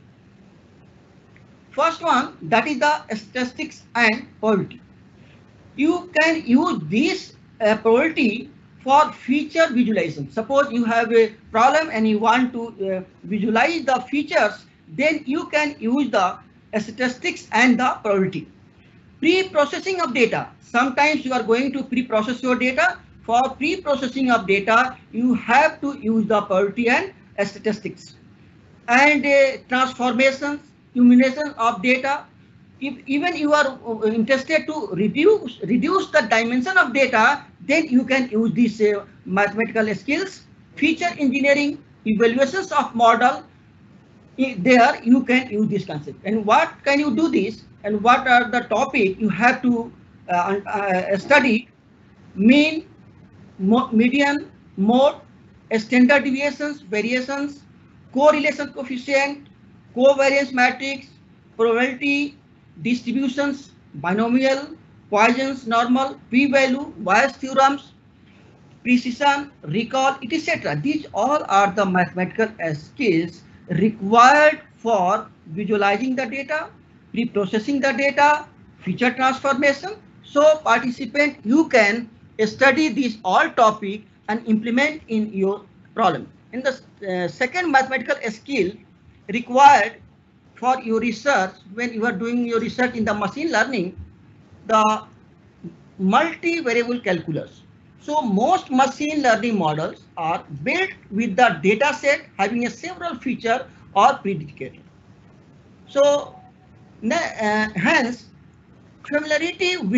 First one, that is the statistics and probability. You can use this probability for feature visualization. Suppose you have a problem and you want to visualize the features, then you can use the statistics and the probability. Pre-processing of data. Sometimes you are going to pre-process your data. For pre-processing of data, you have to use the probability and statistics. And transformations, elimination of data. If even you are interested to reduce the dimension of data, then you can use these mathematical skills. Feature engineering, evaluations of model, there you can use this concept. And what can you do this, and what are the topic you have to study? Mean, median, mode, standard deviations, variations, correlation coefficient, covariance matrix, probability, distributions, binomial, Poisson's normal, p-value, Bayes theorems, precision, recall, etc. These all are the mathematical skills required for visualizing the data, pre-processing the data, feature transformation. So participant, you can study these all topic and implement in your problem. And the second mathematical skill required for your research, when you are doing your research in the machine learning, the multivariable calculus. So most machine learning models are built with the data set having a several feature or predicator. So hence familiarity with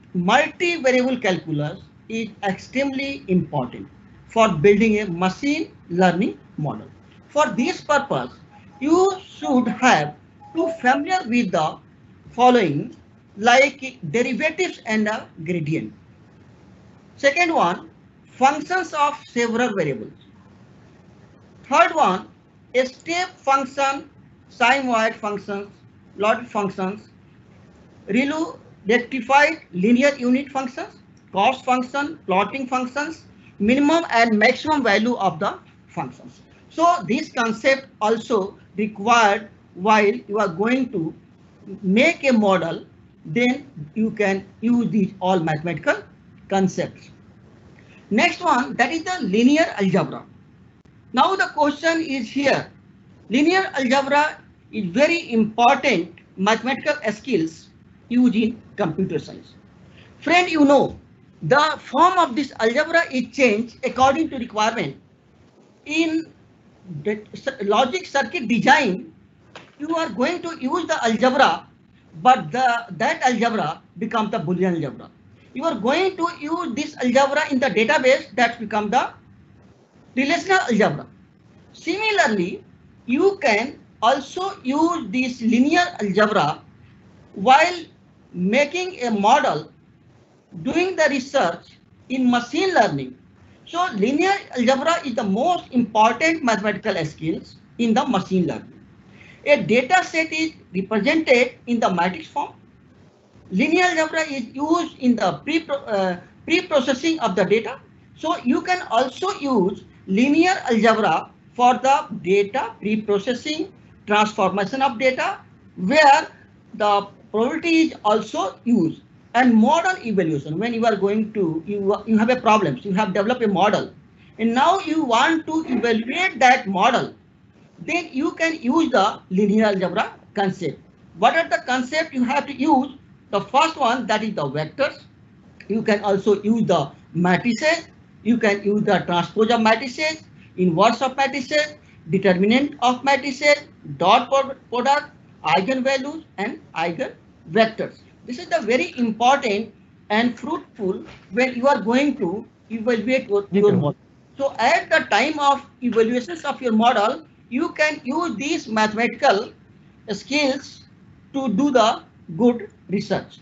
multivariable calculus is extremely important for building a machine learning model. For this purpose, you should have to familiar with the following, like derivatives and a gradient. Second one, functions of several variables. Third one, a step function, sinusoid functions, logic functions, ReLU rectified linear unit functions, cost function, plotting functions, minimum and maximum value of the functions. So this concept also required while you are going to make a model, then you can use these all mathematical concepts. Next one, that is the linear algebra. Now the question is here, linear algebra is very important mathematical skills used in computer science. Friend, you know, the form of this algebra is changed according to requirement. In the logic circuit design, you are going to use the algebra, but that algebra becomes the Boolean algebra. You are going to use this algebra in the database, that becomes the relational algebra. Similarly, you can also use this linear algebra while making a model, doing the research in machine learning. So linear algebra is the most important mathematical skills in the machine learning. A data set is represented in the matrix form. Linear algebra is used in the pre-processing of the data. So you can also use linear algebra for the data pre-processing, transformation of data, where the probability is also used, and model evaluation. When you are going to, you have a problem, so you have developed a model, and now you want to evaluate that model, then you can use the linear algebra concept. What are the concepts you have to use? The first one, that is the vectors. You can also use the matrices. You can use the transpose of matrices, inverse of matrices, determinant of matrices, dot product, eigenvalues and eigenvectors. This is the very important and fruitful when you are going to evaluate your model. So at the time of evaluations of your model, you can use these mathematical skills to do the good research.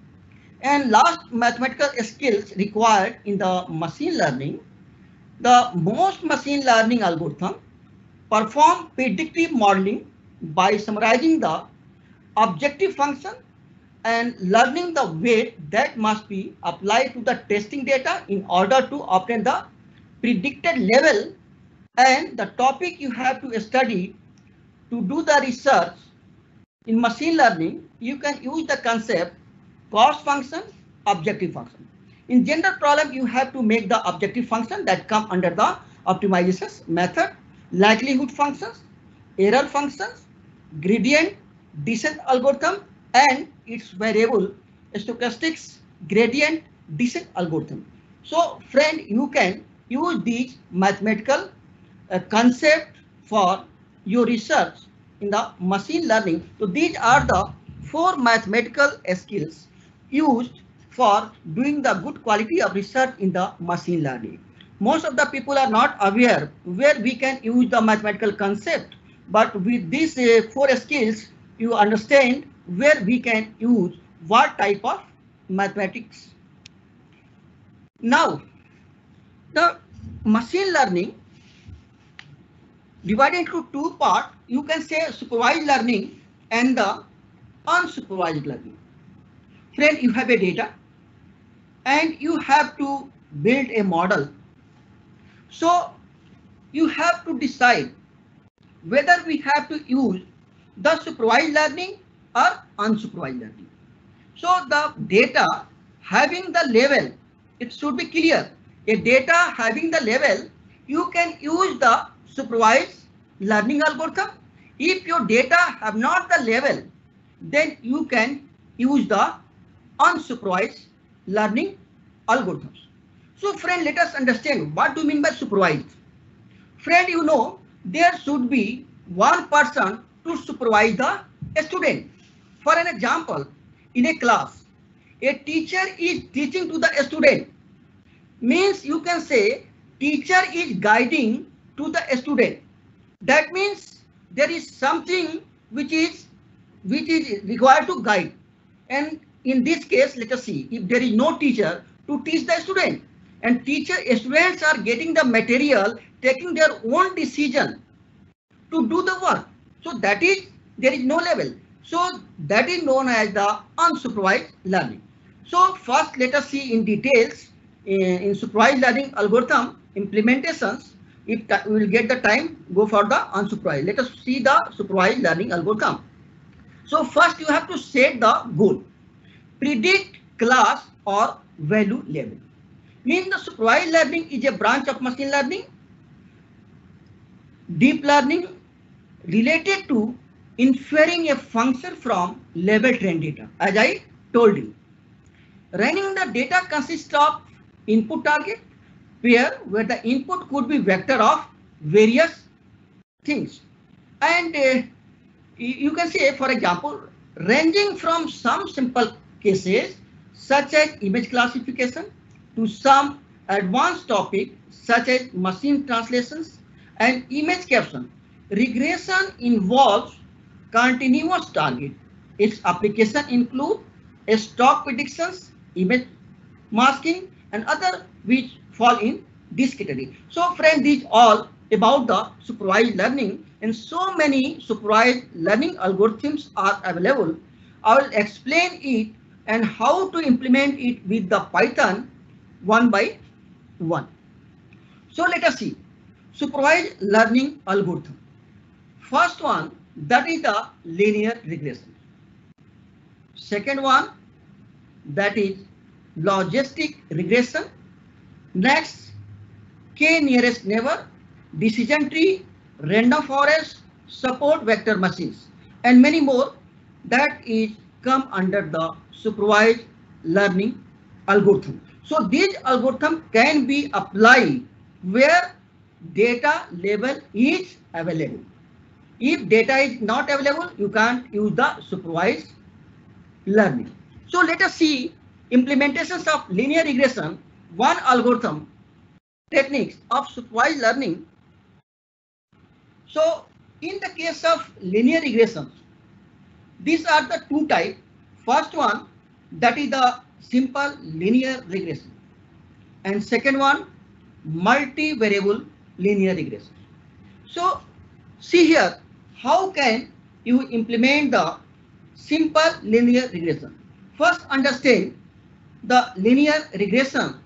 And last mathematical skills required in the machine learning, the most machine learning algorithm perform predictive modeling by summarizing the objective function and learning the weight that must be applied to the testing data in order to obtain the predicted level and the topic you have to study to do the research. In machine learning, you can use the concept cost function, objective function. In general problem, you have to make the objective function that come under the optimization method, likelihood functions, error functions, gradient, descent algorithm, and its variable stochastics, gradient, descent algorithm. So friend, you can use these mathematical concept for your research in the machine learning. So these are the 4 mathematical skills used for doing the good quality of research in the machine learning. Most of the people are not aware where we can use the mathematical concept, but with these 4 skills, you understand where we can use what type of mathematics. Now, the machine learning divided into 2 parts. You can say supervised learning and the unsupervised learning. Friend, you have a data and you have to build a model. So you have to decide whether we have to use the supervised learning or unsupervised learning. So the data having the level, it should be clear. A data having the level, you can use the supervised learning algorithm. If your data have not the level, then you can use the unsupervised learning algorithms. So friend, let us understand what do you mean by supervised. Friend, you know, there should be one person to supervise the student. For an example, in a class, a teacher is teaching to the student. Means you can say teacher is guiding to the student. That means there is something which is required to guide. And in this case, let us see, if there is no teacher to teach the student, and students are getting the material, taking their own decision to do the work. So that is, there is no level. So that is known as the unsupervised learning. So first let us see in details in supervised learning algorithm implementations. If we will get the time, go for the unsupervised. Let us see the supervised learning algorithm. So first you have to set the goal. Predict class or value level. Means the supervised learning is a branch of machine learning, deep learning related to inferring a function from level trained data, as I told you. Running the data consists of input target pair, where the input could be vector of various things. And you can say, for example, ranging from some simple cases such as image classification to some advanced topic such as machine translations and image caption. Regression involves continuous target. Its application include stock predictions, image masking, and other which fall in this category. So friend, these all about the supervised learning, and so many supervised learning algorithms are available. I will explain it and how to implement it with the Python one by one. So let us see supervised learning algorithm. First one, that is the linear regression. Second one, that is logistic regression. Next, k nearest neighbor, decision tree, random forest, support vector machines, and many more that is come under the supervised learning algorithm. So these algorithm can be applied where data level is available. If data is not available, you can't use the supervised learning. So let us see implementations of linear regression, one algorithm, techniques of supervised learning. So in the case of linear regression, these are the two types. First one, that is the simple linear regression, and second one, multivariable linear regression. So see here, how can you implement the simple linear regression? First, understand the linear regression.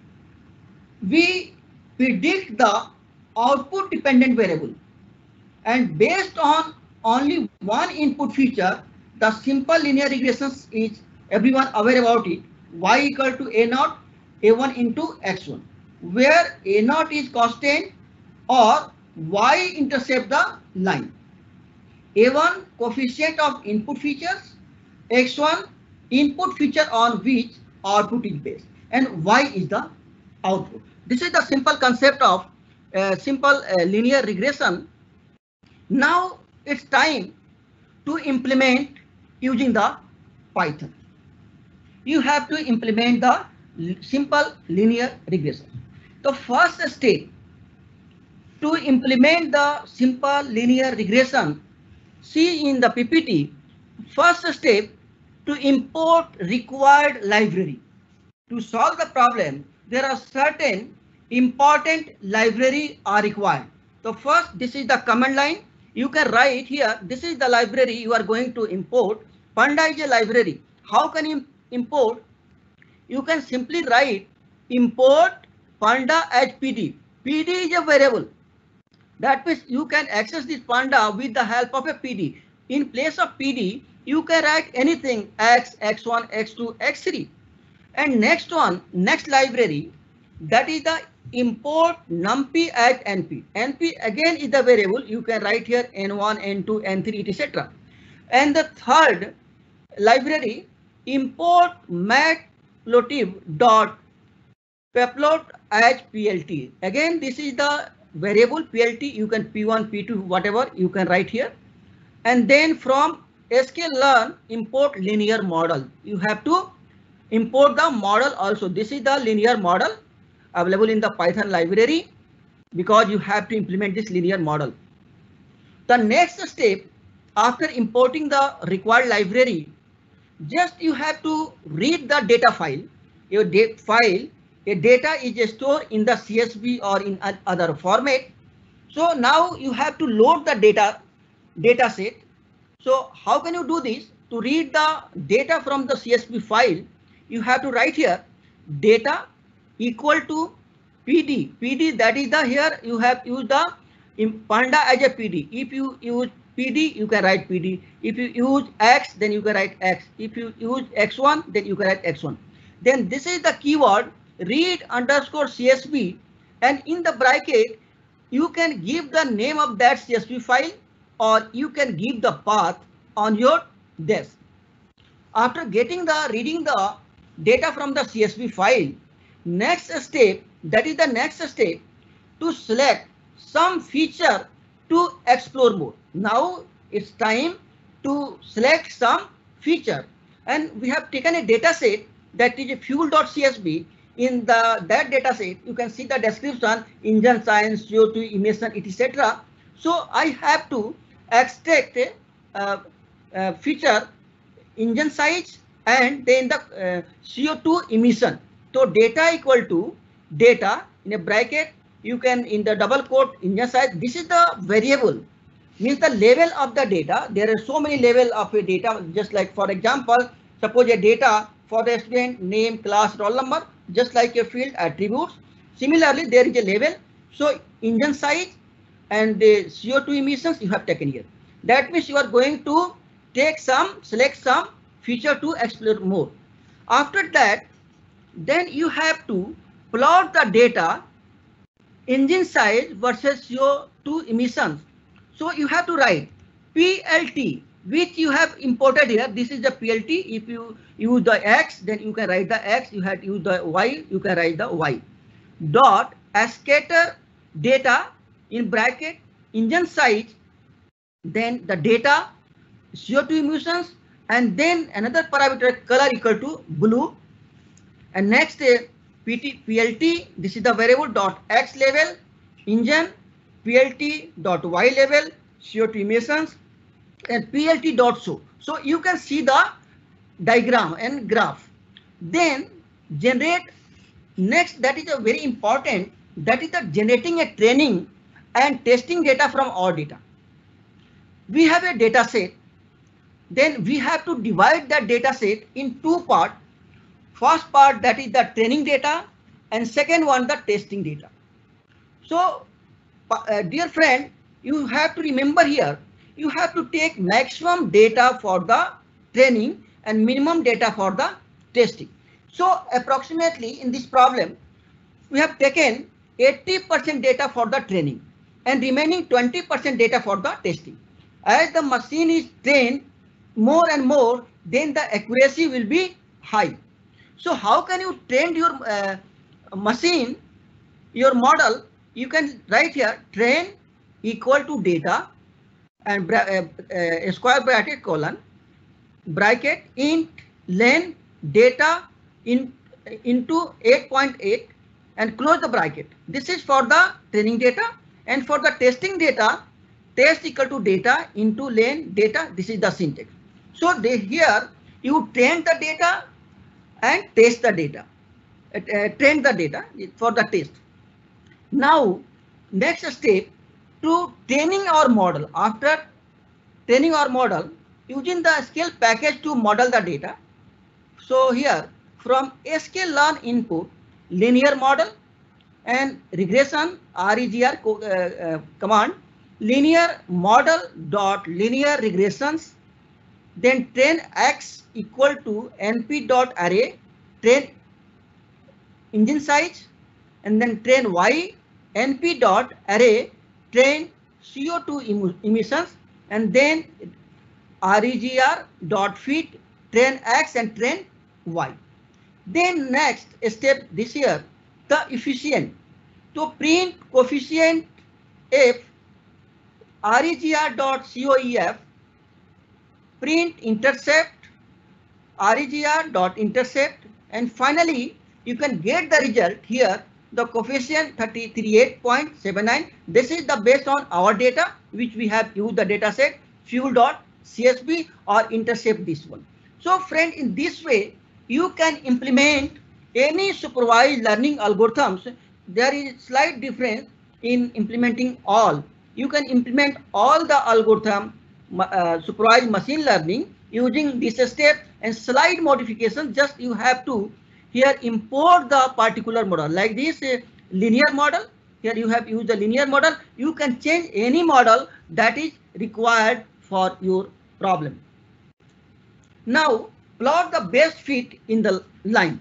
We predict the output dependent variable, and based on only one input feature, the simple linear regression is everyone aware about it. Y equal to A0, A1 into X1, where A0 is constant or Y intercept the line. A1 coefficient of input features, X1 input feature on which output is based, and Y is the output. This is the simple concept of simple linear regression. Now it's time to implement using the Python. You have to implement the simple linear regression. The first step to implement the simple linear regression, see in the PPT, first step to import required library. To solve the problem, there are certain important library are required. So first, this is the command line. You can write here, this is the library you are going to import. Panda is a library. How can you import? You can simply write import Panda as PD. PD is a variable. That means you can access this Panda with the help of a PD. In place of PD, you can write anything X, X1, X2, X3. And next one, next library, that is the import numpy at np. Np again is the variable. You can write here n1, n2, n3, etc. And the third library, import matplotlib dot peplot as plt. Again, this is the variable plt. You can p1, p2, whatever you can write here. And then from sklearn, import linear model. You have to import the model also. This is the linear model available in the Python library, because you have to implement this linear model. The next step, after importing the required library, just you have to read the data file. Your data is stored in the CSV or in other format. So now you have to load the data set. So how can you do this? To read the data from the CSV file, you have to write here data equal to PD. PD, that is the, here you have used the Panda as a PD. If you use PD, you can write PD. If you use X, then you can write X. If you use X1, then you can write X1. Then this is the keyword read underscore CSV, and in the bracket you can give the name of that CSV file, or you can give the path on your desk. After reading the data from the CSV file, next step, that is the next step, to select some feature to explore more. Now it's time to select some feature, and we have taken a data set that is a fuel.csv. In that data set, you can see the description, engine science, CO2 emission, etc. So I have to extract a feature engine size and then the CO2 emission. So data equal to data in a bracket, you can in the double quote engine size. This is the variable, means the level of the data. There are so many level of a data, just like for example, suppose a data for the student name, class, roll number, just like a field attributes. Similarly, there is a level. So engine size and the CO2 emissions you have taken here. That means you are going to select some feature to explore more. After that, then you have to plot the data engine size versus CO2 emissions. So you have to write PLT, which you have imported here. This is the PLT. If you use the X, then you can write the X. You have to use the Y, you can write the Y. Dot scatter data in bracket engine size, then the data CO2 emissions, and then another parameter color equal to blue. And next PLT, this is the variable dot X level engine, PLT dot Y level CO2 emissions, and PLT dot show. So you can see the diagram and graph. Then generate next, that is a very important, that is the generating a training and testing data from our data. We have a data set, then we have to divide that data set in two parts. First part, that is the training data, and second one, the testing data. So dear friend, you have to remember here, you have to take maximum data for the training and minimum data for the testing. So approximately in this problem, we have taken 80% data for the training and remaining 20% data for the testing. As the machine is trained more and more, then the accuracy will be high. So how can you train your machine, your model? You can write here train equal to data and square bracket colon bracket int len data into 8.8 and close the bracket. This is for the training data, and for the testing data, test equal to data into len data. This is the syntax. So here you train the data and test the data, train the data for the test. Now next step, to training our model. After training our model, using the scale package to model the data. So here from sklearn input linear model and regression regr command linear model dot linear regressions, then train x equal to np dot array train engine size, and then train y np dot array train CO2 emissions, and then regr dot fit train x and train y. Then next step this here, the efficient, to print coefficient f regr dot coef print intercept regr dot intercept And finally, you can get the result here, the coefficient 38.79. This is the based on our data, which we have used the data set fuel.csv or intercept this one. So friend, in this way, you can implement any supervised learning algorithms. There is slight difference in implementing all. You can implement all the algorithm supervised machine learning using this step, and slight modification. Just you have to here import the particular model like this linear model. Here you have used the linear model. You can change any model that is required for your problem. Now plot the best fit in the line.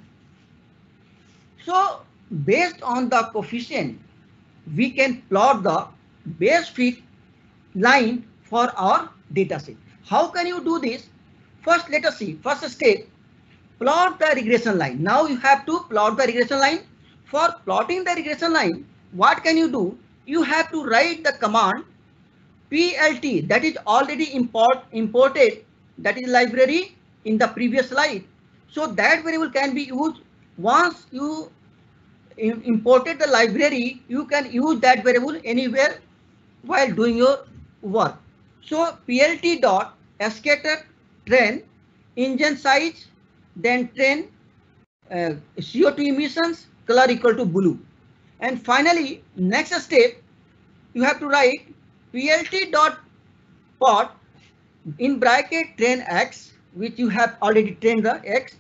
So based on the coefficient, we can plot the best fit line for our data set. How can you do this? First, let us see. First step, plot the regression line. Now you have to plot the regression line. For plotting the regression line, what can you do? You have to write the command PLT, that is already imported, that is library in the previous slide. So that variable can be used. Once you imported the library, you can use that variable anywhere while doing your work. So PLT dot scatter train engine size, then train CO2 emissions, color equal to blue. And finally, next step, you have to write PLT dot plot in bracket train X, which you have already trained the X,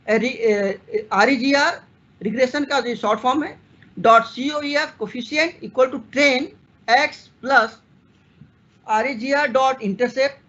REGR regression का जो short form है, dot COEF coefficient equal to train X plus REGR dot intercept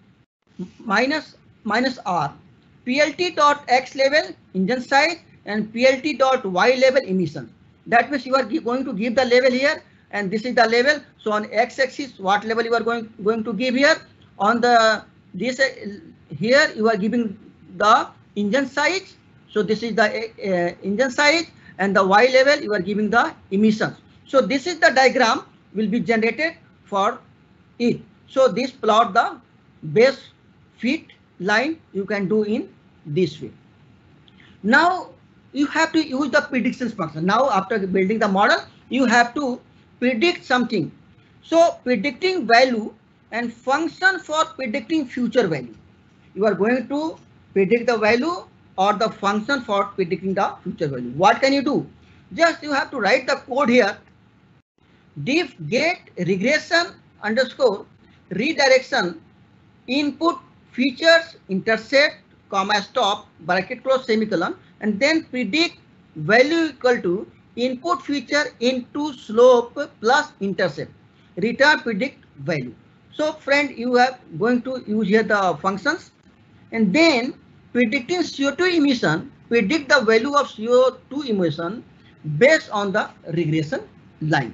minus R, PLT dot X level engine size, and PLT dot Y level emission. That means you are going to give the level here, and this is the level. So on x-axis, what level you are going to give here? On the this here you are giving the engine size. So this is the engine size, and the Y level you are giving the emissions. So this is the diagram will be generated for it. So this plot the base fit line you can do in this way. Now you have to use the predictions function. Now after building the model, you have to predict something. So predicting value and function for predicting future value. You are going to predict the value or the function for predicting the future value. What can you do? Just you have to write the code here. Diff get regression underscore redirection input features intercept comma stop bracket close semicolon, and then predict value equal to input feature into slope plus intercept return predict value. So friend, you are going to use here the functions, and then predicting CO2 emission, predict the value of CO2 emission based on the regression line.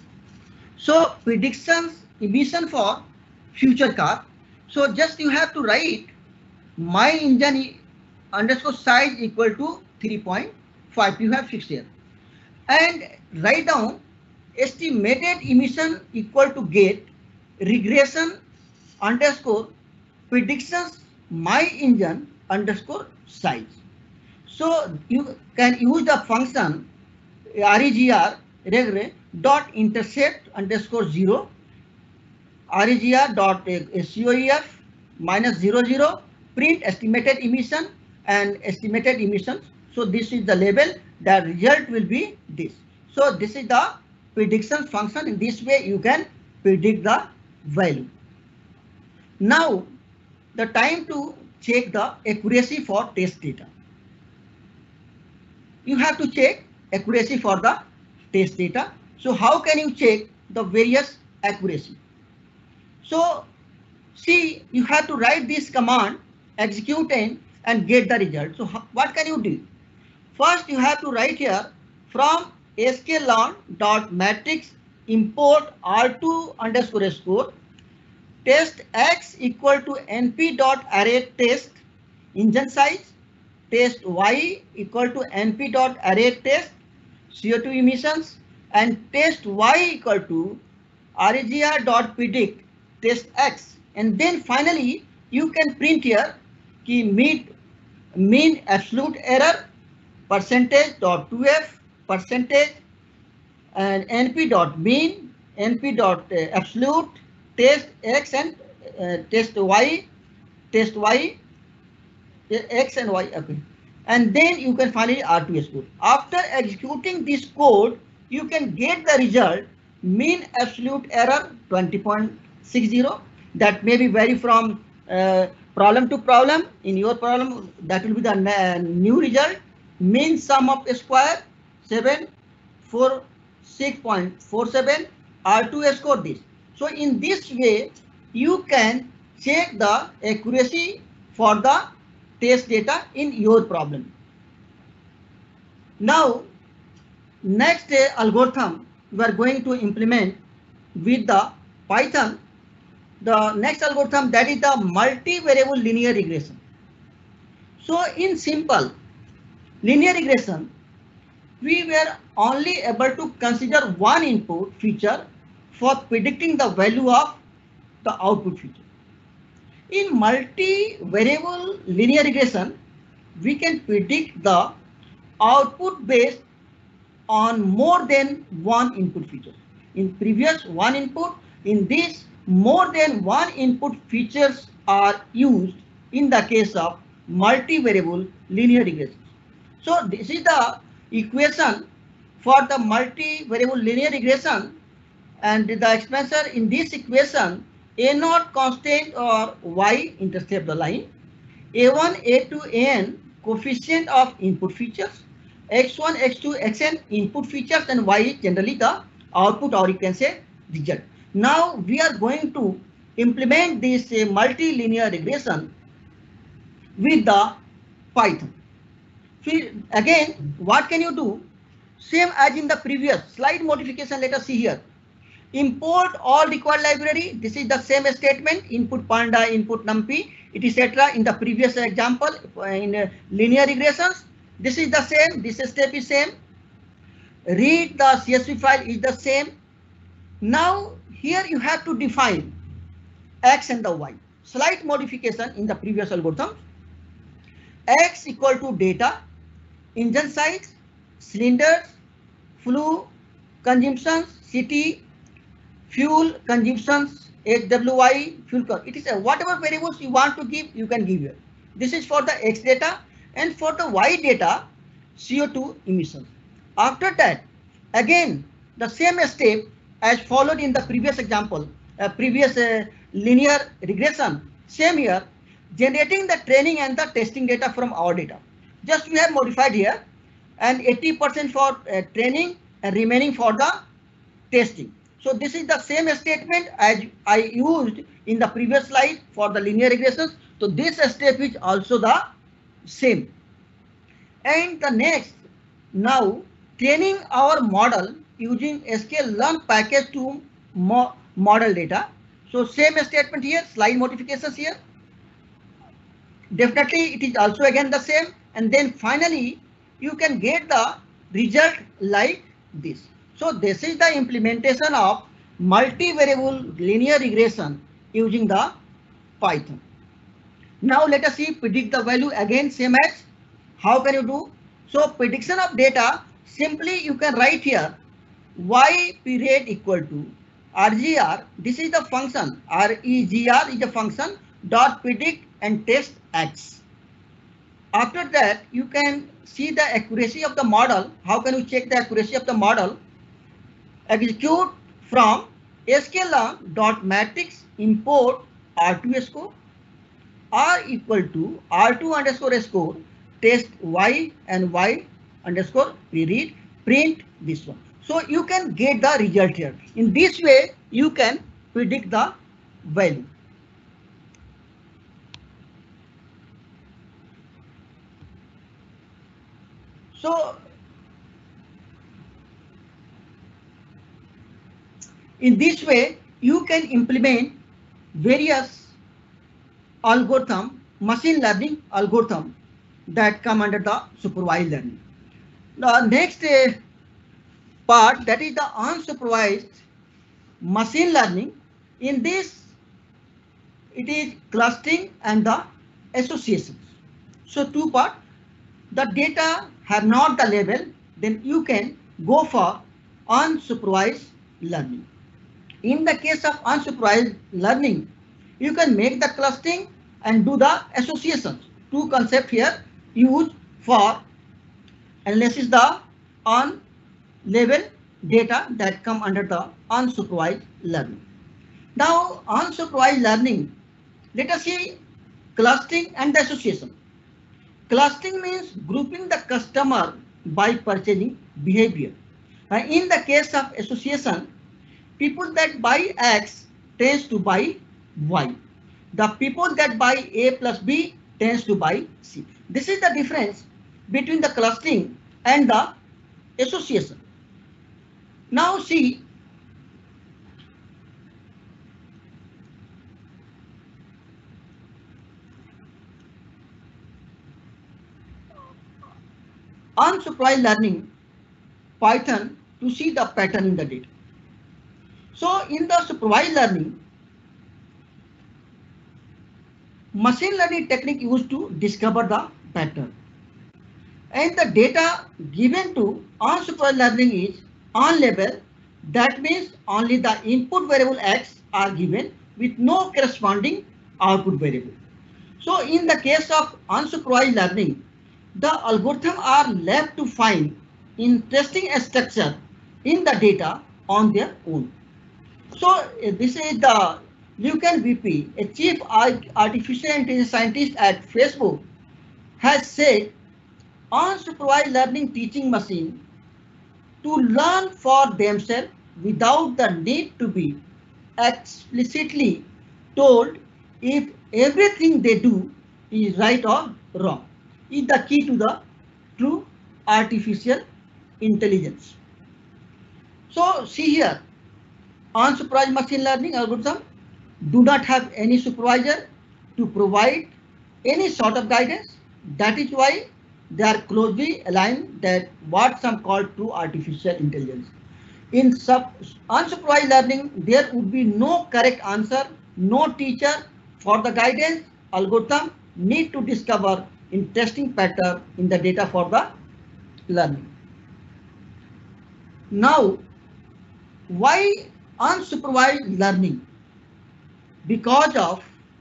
So predictions emission for future car. So just you have to write my engine underscore size equal to 3.5. You have fixed here, and write down estimated emission equal to get regression underscore predictions my engine underscore size. So you can use the function REGR regre dot intercept underscore 0 REGR dot COEF minus 00 print estimated emission and estimated emissions. So this is the label. The result will be this. So this is the prediction function. In this way you can predict the value. Now the time to check the accuracy for test data. You have to check accuracy for the test data. So how can you check the various accuracy? So see, you have to write this command, execute and get the result. So what can you do? First you have to write here from sklearn.matrix import R2 underscore score test X equal to np.array test engine size, test Y equal to np.array test CO2 emissions, and test Y equal to regr.predict test X. And then finally you can print here key mean absolute error percentage dot 2f, percentage, and np dot mean, np dot absolute, test x and test y, x and y, okay. And then you can finally R2S code. After executing this code, you can get the result mean absolute error 20.60. That may be vary from problem to problem. In your problem, that will be the new result. Mean sum of square 746.47. R2S code this. So in this way, you can check the accuracy for the test data in your problem. Now, next algorithm we are going to implement with the Python. The next algorithm, that is the multivariable linear regression. So in simple linear regression, we were only able to consider one input feature for predicting the value of the output feature. In multivariable linear regression, we can predict the output based on more than one input feature. In previous one input, in this more than one input features are used in the case of multivariable linear regression. So this is the equation for the multivariable linear regression, and the expression in this equation, a0 constant or y intercept the line, a1, a2, an coefficient of input features, x1, x2, xn input features, and y is generally the output, or you can say result. Now we are going to implement this multilinear regression with the Python. So again, what can you do? Same as in the previous slide modification. Let us see here. Import all required library. This is the same statement. Input panda, input numpy, etc. In the previous example in linear regressions, this is the same. This step is same. Read the CSV file is the same. Now here you have to define x and the y. Slight modification in the previous algorithm. X equal to data, engine size, cylinders, flue, consumptions, city, fuel consumptions, HWI, fuel cost. It is whatever variables you want to give, you can give here. This is for the X data, and for the Y data, CO2 emissions. After that, again, the same step as followed in the previous example, previous linear regression, same here, generating the training and the testing data from our data. Just we have modified here, and 80% for training and remaining for the testing. So this is the same statement as I used in the previous slide for the linear regressions. So this step is also the same. And the next, now training our model using sklearn package to model data. So same statement here, slide modifications here. Definitely it is also again the same. And then finally you can get the result like this. So this is the implementation of multivariable linear regression using the Python. Now let us see predict the value, again same as how can you do? So prediction of data, simply you can write here y period equal to RGR. This is the function, REGR is the function dot predict and test x. After that you can see the accuracy of the model. How can you check the accuracy of the model? Execute from sklearn.matrix import R2 score, R equal to R2 underscore score test y and y underscore reread, print this one. So you can get the result here. In this way you can predict the value. So in this way you can implement various algorithm, machine learning algorithm that come under the supervised learning. The next part, that is the unsupervised machine learning. In this it is clustering and the associations. So two parts. the data have not the label, then you can go for unsupervised learning. In the case of unsupervised learning, you can make the clustering and do the associations. Two concepts here used for analysis the on-level data that come under the unsupervised learning. Now, unsupervised learning, let us see clustering and the association. Clustering means grouping the customer by purchasing behavior. In the case of association, people that buy X tends to buy Y. The people that buy A plus B tends to buy C. This is the difference between the clustering and the association. Now see, unsupervised learning, Python to see the pattern in the data. So in the supervised learning, machine learning technique used to discover the pattern. And the data given to unsupervised learning is on level. That means only the input variable X are given with no corresponding output variable. So in the case of unsupervised learning, the algorithm are left to find interesting structure in the data on their own. So this is the Lucan VP, a chief artificial intelligence scientist at Facebook, has said unsupervised learning teaching machine to learn for themselves without the need to be explicitly told if everything they do is right or wrong, is the key to the true artificial intelligence. So see here, unsupervised machine learning algorithm do not have any supervisor to provide any sort of guidance. That is why they are closely aligned that what some call true artificial intelligence. In unsupervised learning, there would be no correct answer, no teacher for the guidance. Algorithm need to discover interesting pattern in the data for the learning. Now, why unsupervised learning? Because of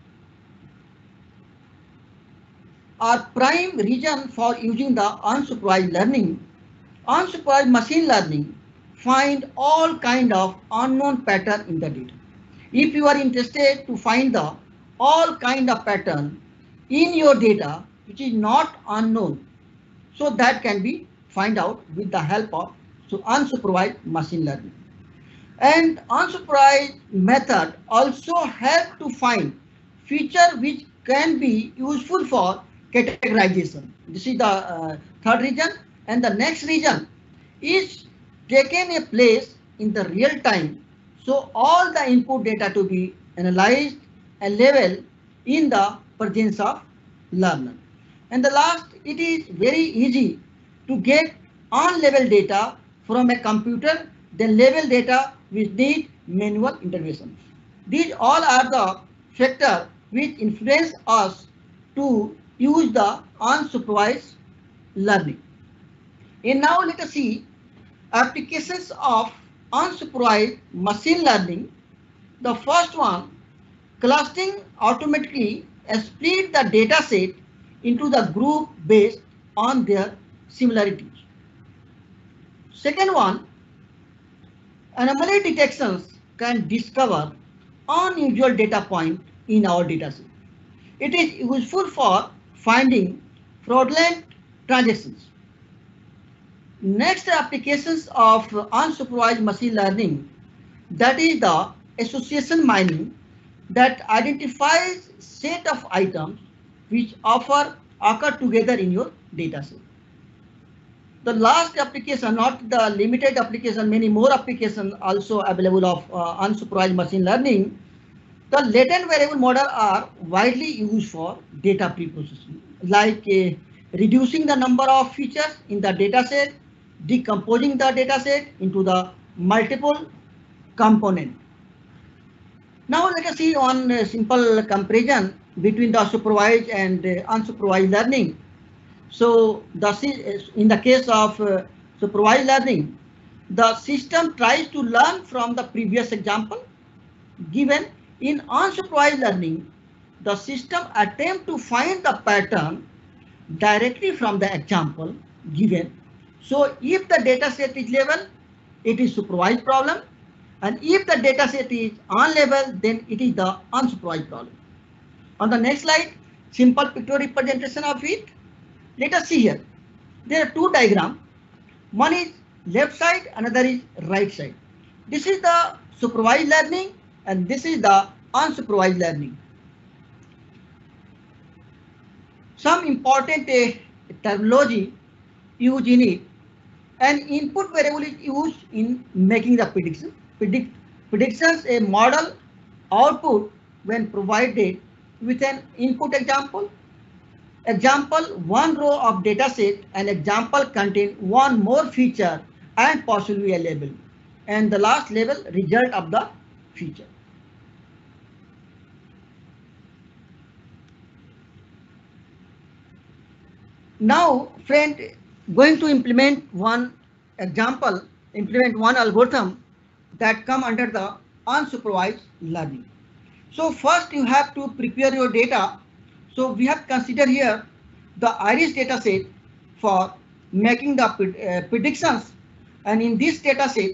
our prime reason for using the unsupervised learning, unsupervised machine learning find all kind of unknown pattern in the data. If you are interested to find the all kind of pattern in your data which is not unknown, so that can be find out with the help of unsupervised machine learning. And unsupervised method also help to find feature which can be useful for categorization. This is the third reason, and the next reason is taken a place in the real time, so all the input data to be analyzed and labeled in the presence of learner. And the last, it is very easy to get on-level data from a computer, then level data which need manual intervention. These all are the factors which influence us to use the unsupervised learning. And now let us see applications of unsupervised machine learning. The first one, clustering automatically split the data set into the group based on their similarities. Second one, anomaly detections can discover unusual data point in our dataset. It is useful for finding fraudulent transactions. Next, applications of unsupervised machine learning, that is the association mining that identifies set of items which occur together in your dataset. The last application, not the limited application, many more applications also available of unsupervised machine learning. The latent variable model are widely used for data preprocessing, like reducing the number of features in the dataset, decomposing the dataset into the multiple components. Now let us see on a simple comparison between the supervised and unsupervised learning. So in the case of supervised learning, the system tries to learn from the previous example given. In unsupervised learning, the system attempts to find the pattern directly from the example given. So if the data set is level, it is supervised problem, and if the data set is unlevel, then it is the unsupervised problem. On the next slide, simple pictorial representation of it. Let us see here. There are two diagrams. One is left side, another is right side. This is the supervised learning and this is the unsupervised learning. Some important terminology used in it. An input variable is used in making the prediction. Predictions a model output when provided with an input example. Example, one row of data set and example contain one more feature and possibly a label. And the last label, result of the feature. Now, friend, going to implement one example, implement one algorithm that come under the unsupervised learning. So first you have to prepare your data. So we have considered here the iris data set for making the predictions, and in this data set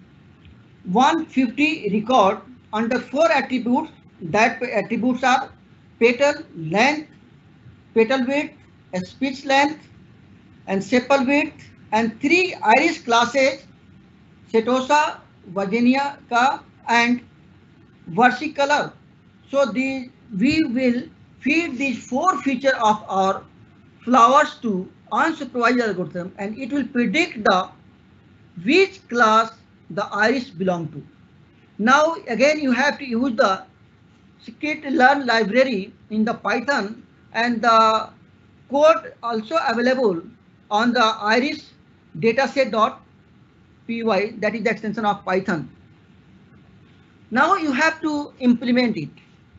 150 record under 4 attributes. That attributes are petal length, petal width, speech length, and sepal width, and 3 iris classes Setosa, Virginica, and versicolor. So we will feed these 4 features of our flowers to unsupervised algorithm, and it will predict the which class the iris belong to. Now again you have to use the scikit-learn library in the Python, and the code also available on the iris dataset.py, that is the extension of Python. Now you have to implement it.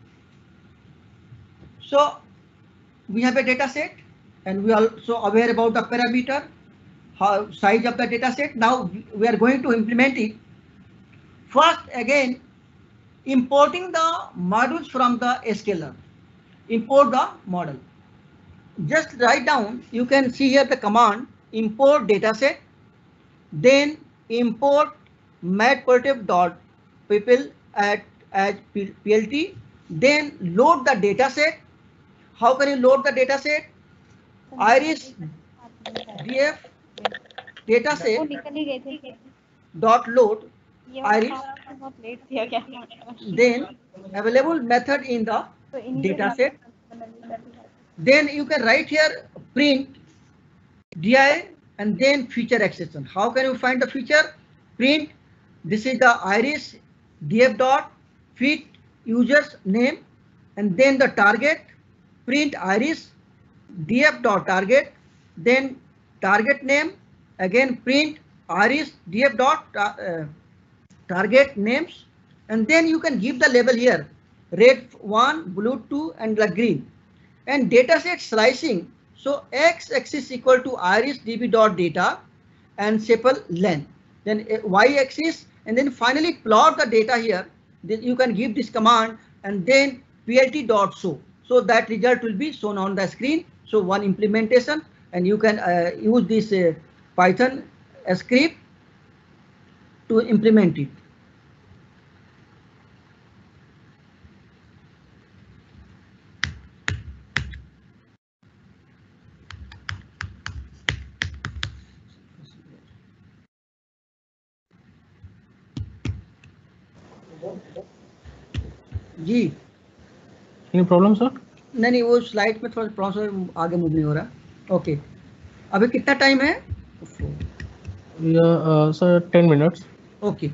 So we have a data set and we are also aware about the parameter, how size of the data set. Now we are going to implement it. First, again, importing the modules from the sklearn. Import the model. Just write down, you can see here the command import dataset, then import matplotlib.pipl as plt, then load the dataset. How can you load the dataset? Iris df dataset dot load iris, then available method in the dataset. Then you can write here print di and then feature exception. How can you find the feature? Print, this is the iris df dot fit users name, and then the target, print iris df dot target, then target name, again print iris df dot target names, and then you can give the label here, red 1, blue 2, and the green. And dataset slicing, so x-axis equal to iris db dot data and sepal length, then y-axis, and then finally plot the data here. Then you can give this command and then plt dot show, so that result will be shown on the screen. So one implementation, and you can use this Python script to implement it. Ji Any problem, sir? नहीं, वो slide में थोड़ा problem, आगे move नहीं हो रहा. Okay, अभी कितना टाइम है? Yeah, sir, 10 minutes. Okay.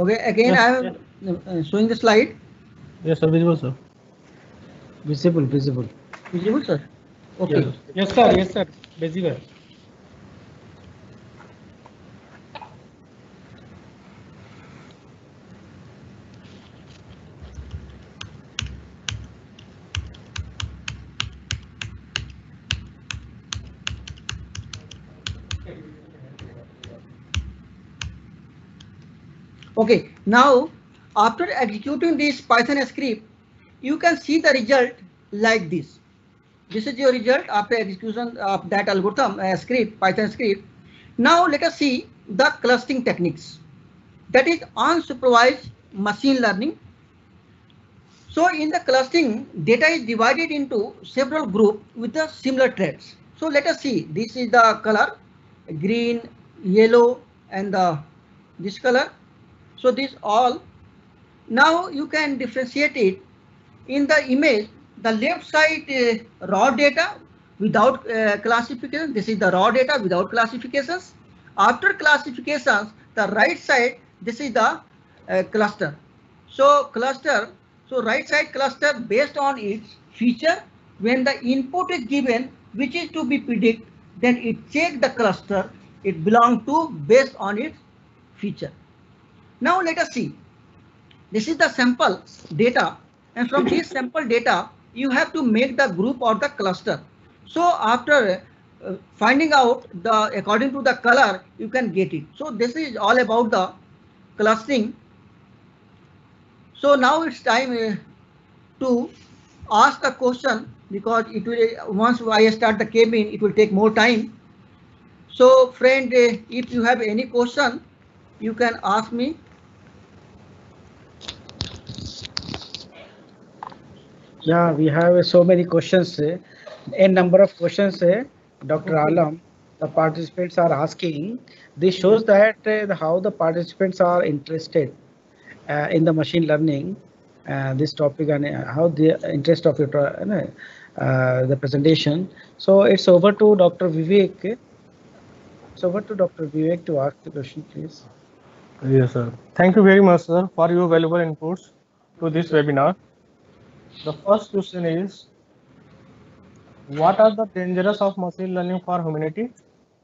Okay, again Yes, I am showing the slide. Yes, sir. Visible, sir. Visible, visible. Visible, sir? Okay. Yes. Yes, sir. Yes, sir. Visible. Okay, now after executing this Python script, you can see the result like this. This is your result after execution of that algorithm script, Python script. Now let us see the clustering techniques. That is unsupervised machine learning. So in the clustering, data is divided into several groups with the similar traits. So let us see. This is the color, green, yellow, and this color. So this all. Now you can differentiate it in the image. The left side raw data without classification. This is the raw data without classifications. After classifications, the right side, this is the cluster. So cluster, so right side cluster based on its feature. When the input is given, which is to be predicted, then it check the cluster it belongs to based on its feature. Now let us see. This is the sample data, and from this sample data, you have to make the group or the cluster. So after finding out the according to the color, you can get it. So this is all about the clustering. So now it's time to ask the question, because it will once I start the cabin, it will take more time. So friend, if you have any question, you can ask me. Yeah, we have so many questions. A number of questions, Dr. Okay. Alam, the participants are asking. This shows that how the participants are interested in the machine learning, this topic, and how the interest of your the presentation. So it's over to Dr. Vivek. It's over to Dr. Vivek to ask the question, please. Yes, sir. Thank you very much, sir, for your valuable inputs to this webinar. The first question is, what are the dangers of machine learning for humanity?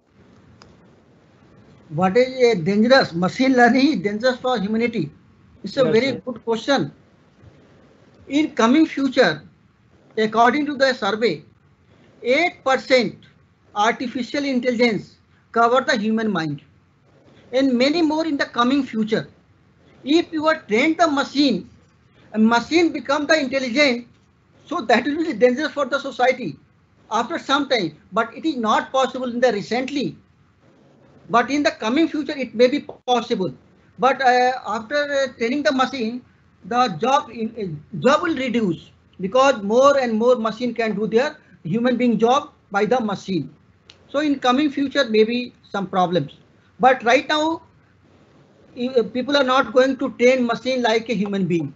What is a dangerous? Machine learning is dangerous for humanity. It's a Yes, very sir. good question. In coming future, according to the survey, 8% artificial intelligence cover the human mind, and many more in the coming future. If you are trained the machine, a machine become the intelligent, so that will be dangerous for the society after some time. But it is not possible in the recently. But in the coming future, it may be possible. But after training the machine, the job will reduce, because more and more machine can do their human being job by the machine. So in coming future, maybe some problems. But right now, people are not going to train machine like a human being.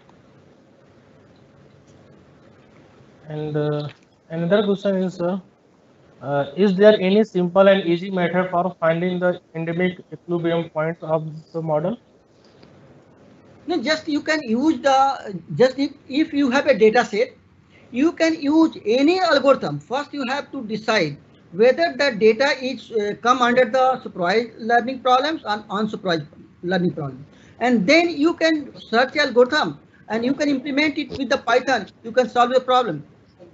And another question is there any simple and easy method for finding the endemic equilibrium points of the model? No, just you can use the, just if you have a data set, you can use any algorithm. First, you have to decide whether the data is come under the supervised learning problems and unsupervised learning problems. And then you can search the algorithm and you can implement it with the Python. You can solve the problem.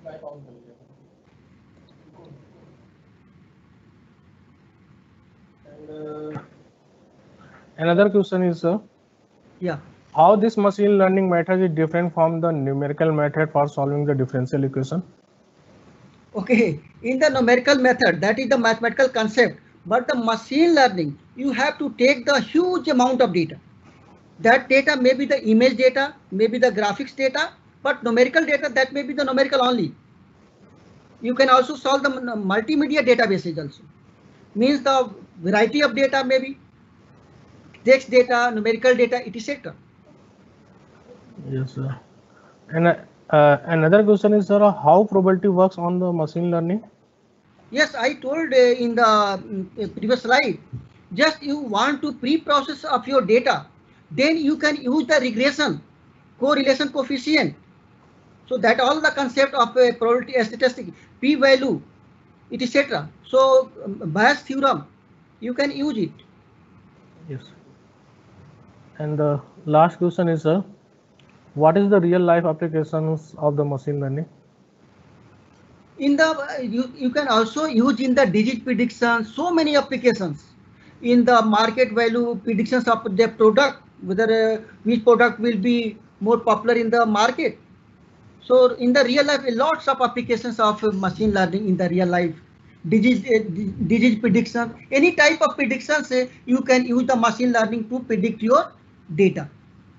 And another question is, Yeah. how this machine learning method is different from the numerical method for solving the differential equation? Okay, in the numerical method, that is the mathematical concept, but the machine learning, you have to take the huge amount of data. That data may be the image data, maybe the graphics data, but numerical data, that may be the numerical only. You can also solve the multimedia databases also. Means the variety of data, maybe text data, numerical data, etc. Yes, sir. And another question is, sir, how probability works on the machine learning? Yes, I told in the previous slide, just you want to pre-process of your data. then you can use the regression, correlation coefficient. So that all the concept of a probability statistic, p-value, etc. So Bayes theorem, you can use it. Yes. And the last question is, sir, what is the real life applications of the machine learning? In the you can also use in the digit prediction, so many applications. In the market value predictions of the product, whether which product will be more popular in the market. So in the real life, lots of applications of machine learning in the real life. Digit prediction, any type of predictions, you can use the machine learning to predict your data.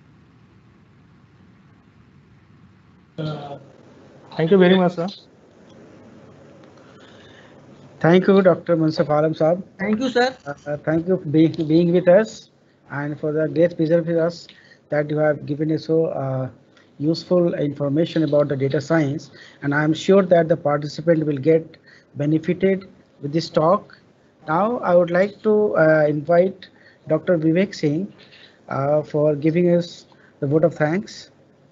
Thank you very much, sir. Thank you, Dr. Munsif Alam Saab. Thank you, sir. Thank you for being with us and for the great pleasure with us that you have given us so useful information about the data science. And I am sure that the participant will get benefited with this talk. Now, I would like to invite Dr. Vivek Singh for giving us the vote of thanks.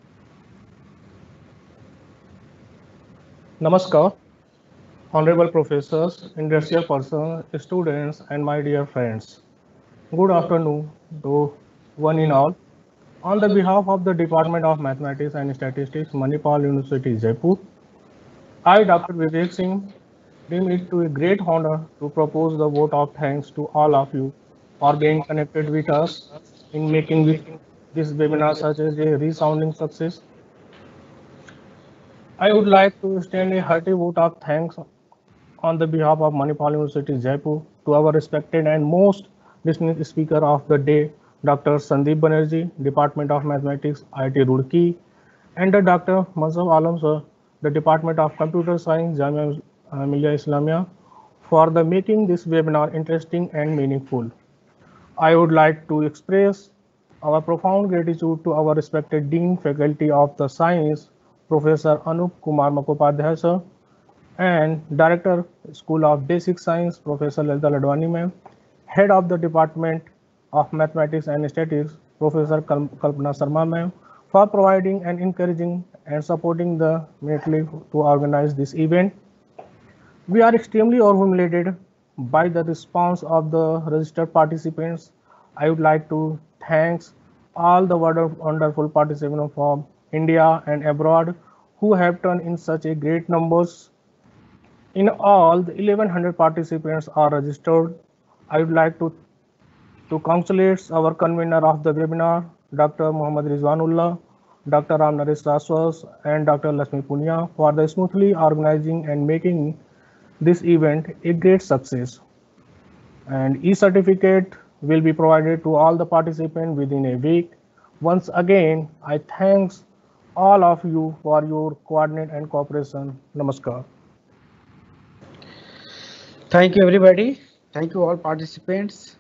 Namaskar, honorable professors, industrial persons, students, and my dear friends. Good afternoon to one in all. On the behalf of the Department of Mathematics and Statistics, Manipal University, Jaipur, I, Dr. Vivek Singh, deem it to a great honor to propose the vote of thanks to all of you for being connected with us in making this webinar such as a resounding success. I would like to extend a hearty vote of thanks on the behalf of Manipal University, Jaipur, to our respected and most distinguished speaker of the day, Dr. Sandeep Banerjee, Department of Mathematics, IIT Roorkee, and Dr. Munsif Alam sir, the Department of Computer Science, Jamia Millia Islamia, for the making this webinar interesting and meaningful. I would like to express our profound gratitude to our respected Dean Faculty of the Science, Professor Anup Kumar Mukhopadhyay sir, and Director, School of Basic Science, Professor Lalita Ladwani ma'am, Head of the Department of Mathematics and Statistics, Professor Kalpana Sharma ma'am, for providing and encouraging and supporting the METLI to organize this event. We are extremely overwhelmed by the response of the registered participants. I would like to thank all the wonderful participants from India and abroad who have turned in such a great numbers. In all, the 1100 participants are registered. I would like to congratulate our convener of the webinar, Dr. Muhammad Rizwanullah, Dr. Ram Naresh Raswas, and Dr. Lakshmi Punya for the smoothly organizing and making this event a great success. And e-certificate will be provided to all the participants within a week. Once again, I thanks all of you for your coordinate and cooperation. Namaskar. Thank you, everybody. Thank you, all participants.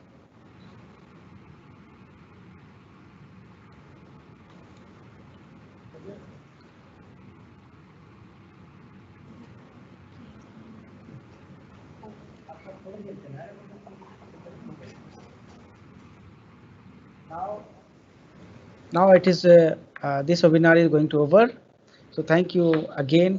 Now it is this webinar is going to over. So thank you again.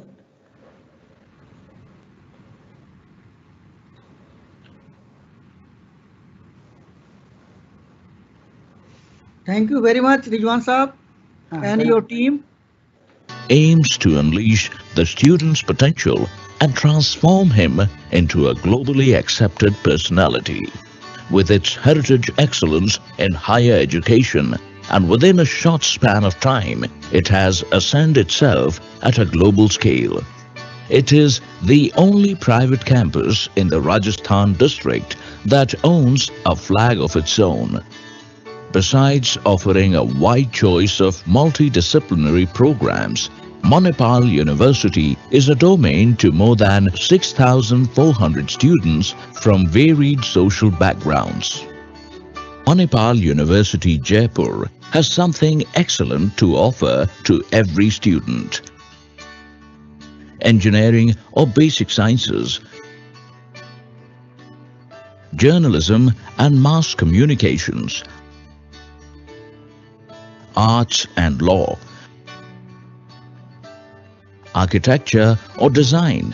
Thank you very much, Rizwan Saab and your team. Aims to unleash the student's potential and transform him into a globally accepted personality. With its heritage excellence in higher education, and within a short span of time, it has ascended itself at a global scale. It is the only private campus in the Rajasthan district that owns a flag of its own. Besides offering a wide choice of multidisciplinary programs, Manipal University is a domain to more than 6,400 students from varied social backgrounds. Manipal University, Jaipur has something excellent to offer to every student. Engineering or basic sciences, journalism and mass communications, arts and law, architecture or design,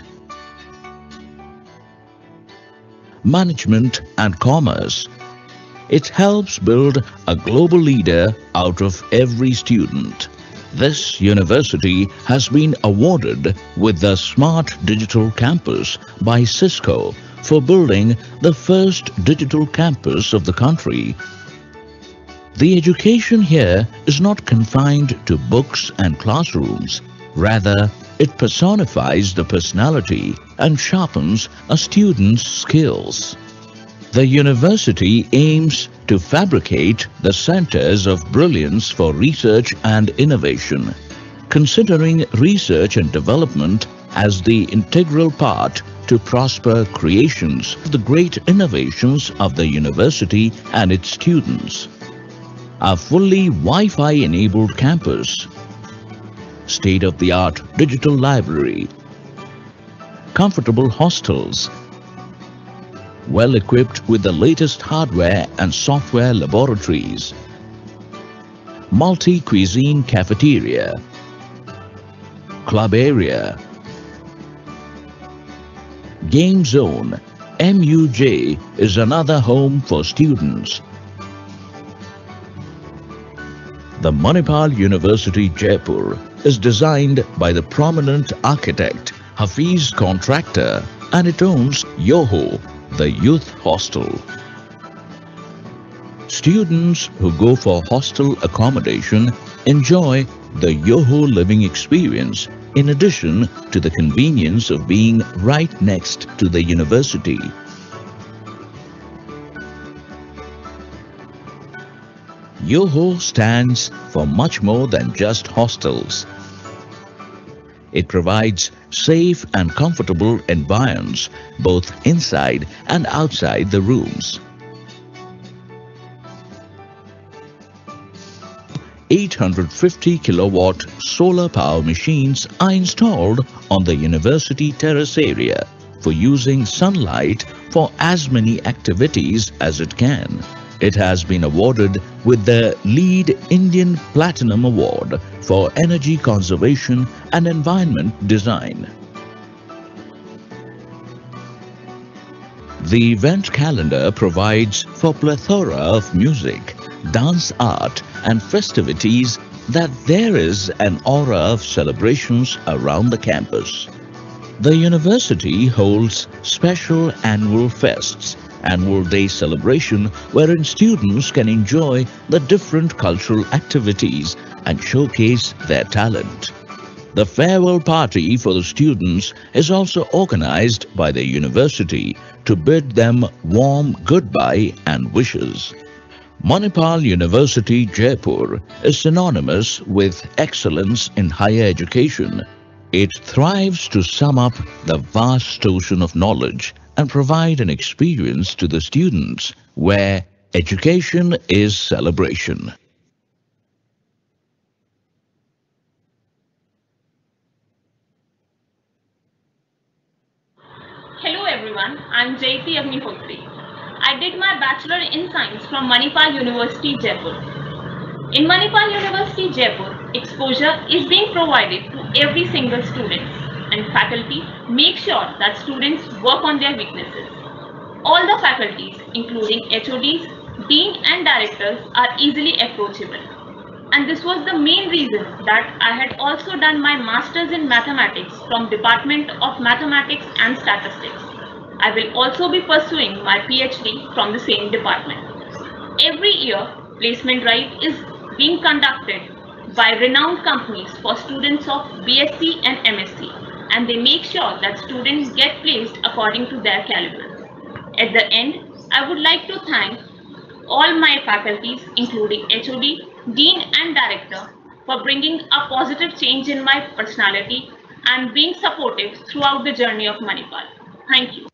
management and commerce. It helps build a global leader out of every student. This university has been awarded with the Smart Digital Campus by Cisco for building the first digital campus of the country. The education here is not confined to books and classrooms. Rather, it personifies the personality and sharpens a student's skills. The university aims to fabricate the centers of brilliance for research and innovation, considering research and development as the integral part to prosper creations of the great innovations of the university and its students. A fully Wi-Fi enabled campus, state-of-the-art digital library, comfortable hostels, well equipped with the latest hardware and software laboratories, multi-cuisine cafeteria, club area, game zone. MUJ is another home for students. The Manipal University Jaipur is designed by the prominent architect Hafiz Contractor, and it owns Yoho, the youth hostel. Students who go for hostel accommodation enjoy the Yoho living experience in addition to the convenience of being right next to the university. Yoho stands for much more than just hostels. It provides safe and comfortable environs both inside and outside the rooms. 850 kilowatt solar power machines are installed on the university terrace area for using sunlight for as many activities as it can. It has been awarded with the Lead Indian Platinum Award for Energy Conservation and Environment Design. The event calendar provides for plethora of music, dance art and festivities that there is an aura of celebrations around the campus. The university holds special annual fests, annual day celebration wherein students can enjoy the different cultural activities and showcase their talent. The farewell party for the students is also organized by the university to bid them warm goodbye and wishes. Manipal University Jaipur is synonymous with excellence in higher education. It thrives to sum up the vast ocean of knowledge and provide an experience to the students where education is celebration. Hello everyone, I'm Jaiti Agnihotri. I did my Bachelor in Science from Manipal University, Jaipur. In Manipal University, Jaipur, exposure is being provided to every single student, and faculty make sure that students work on their weaknesses. All the faculties, including HODs, Dean and Directors, are easily approachable. And this was the main reason that I had also done my Masters in Mathematics from Department of Mathematics and Statistics. I will also be pursuing my PhD from the same department. Every year, placement drive is being conducted by renowned companies for students of BSc and MSc, and they make sure that students get placed according to their caliber. At the end, I would like to thank all my faculties, including HOD, Dean and Director, for bringing a positive change in my personality and being supportive throughout the journey of Manipal. Thank you.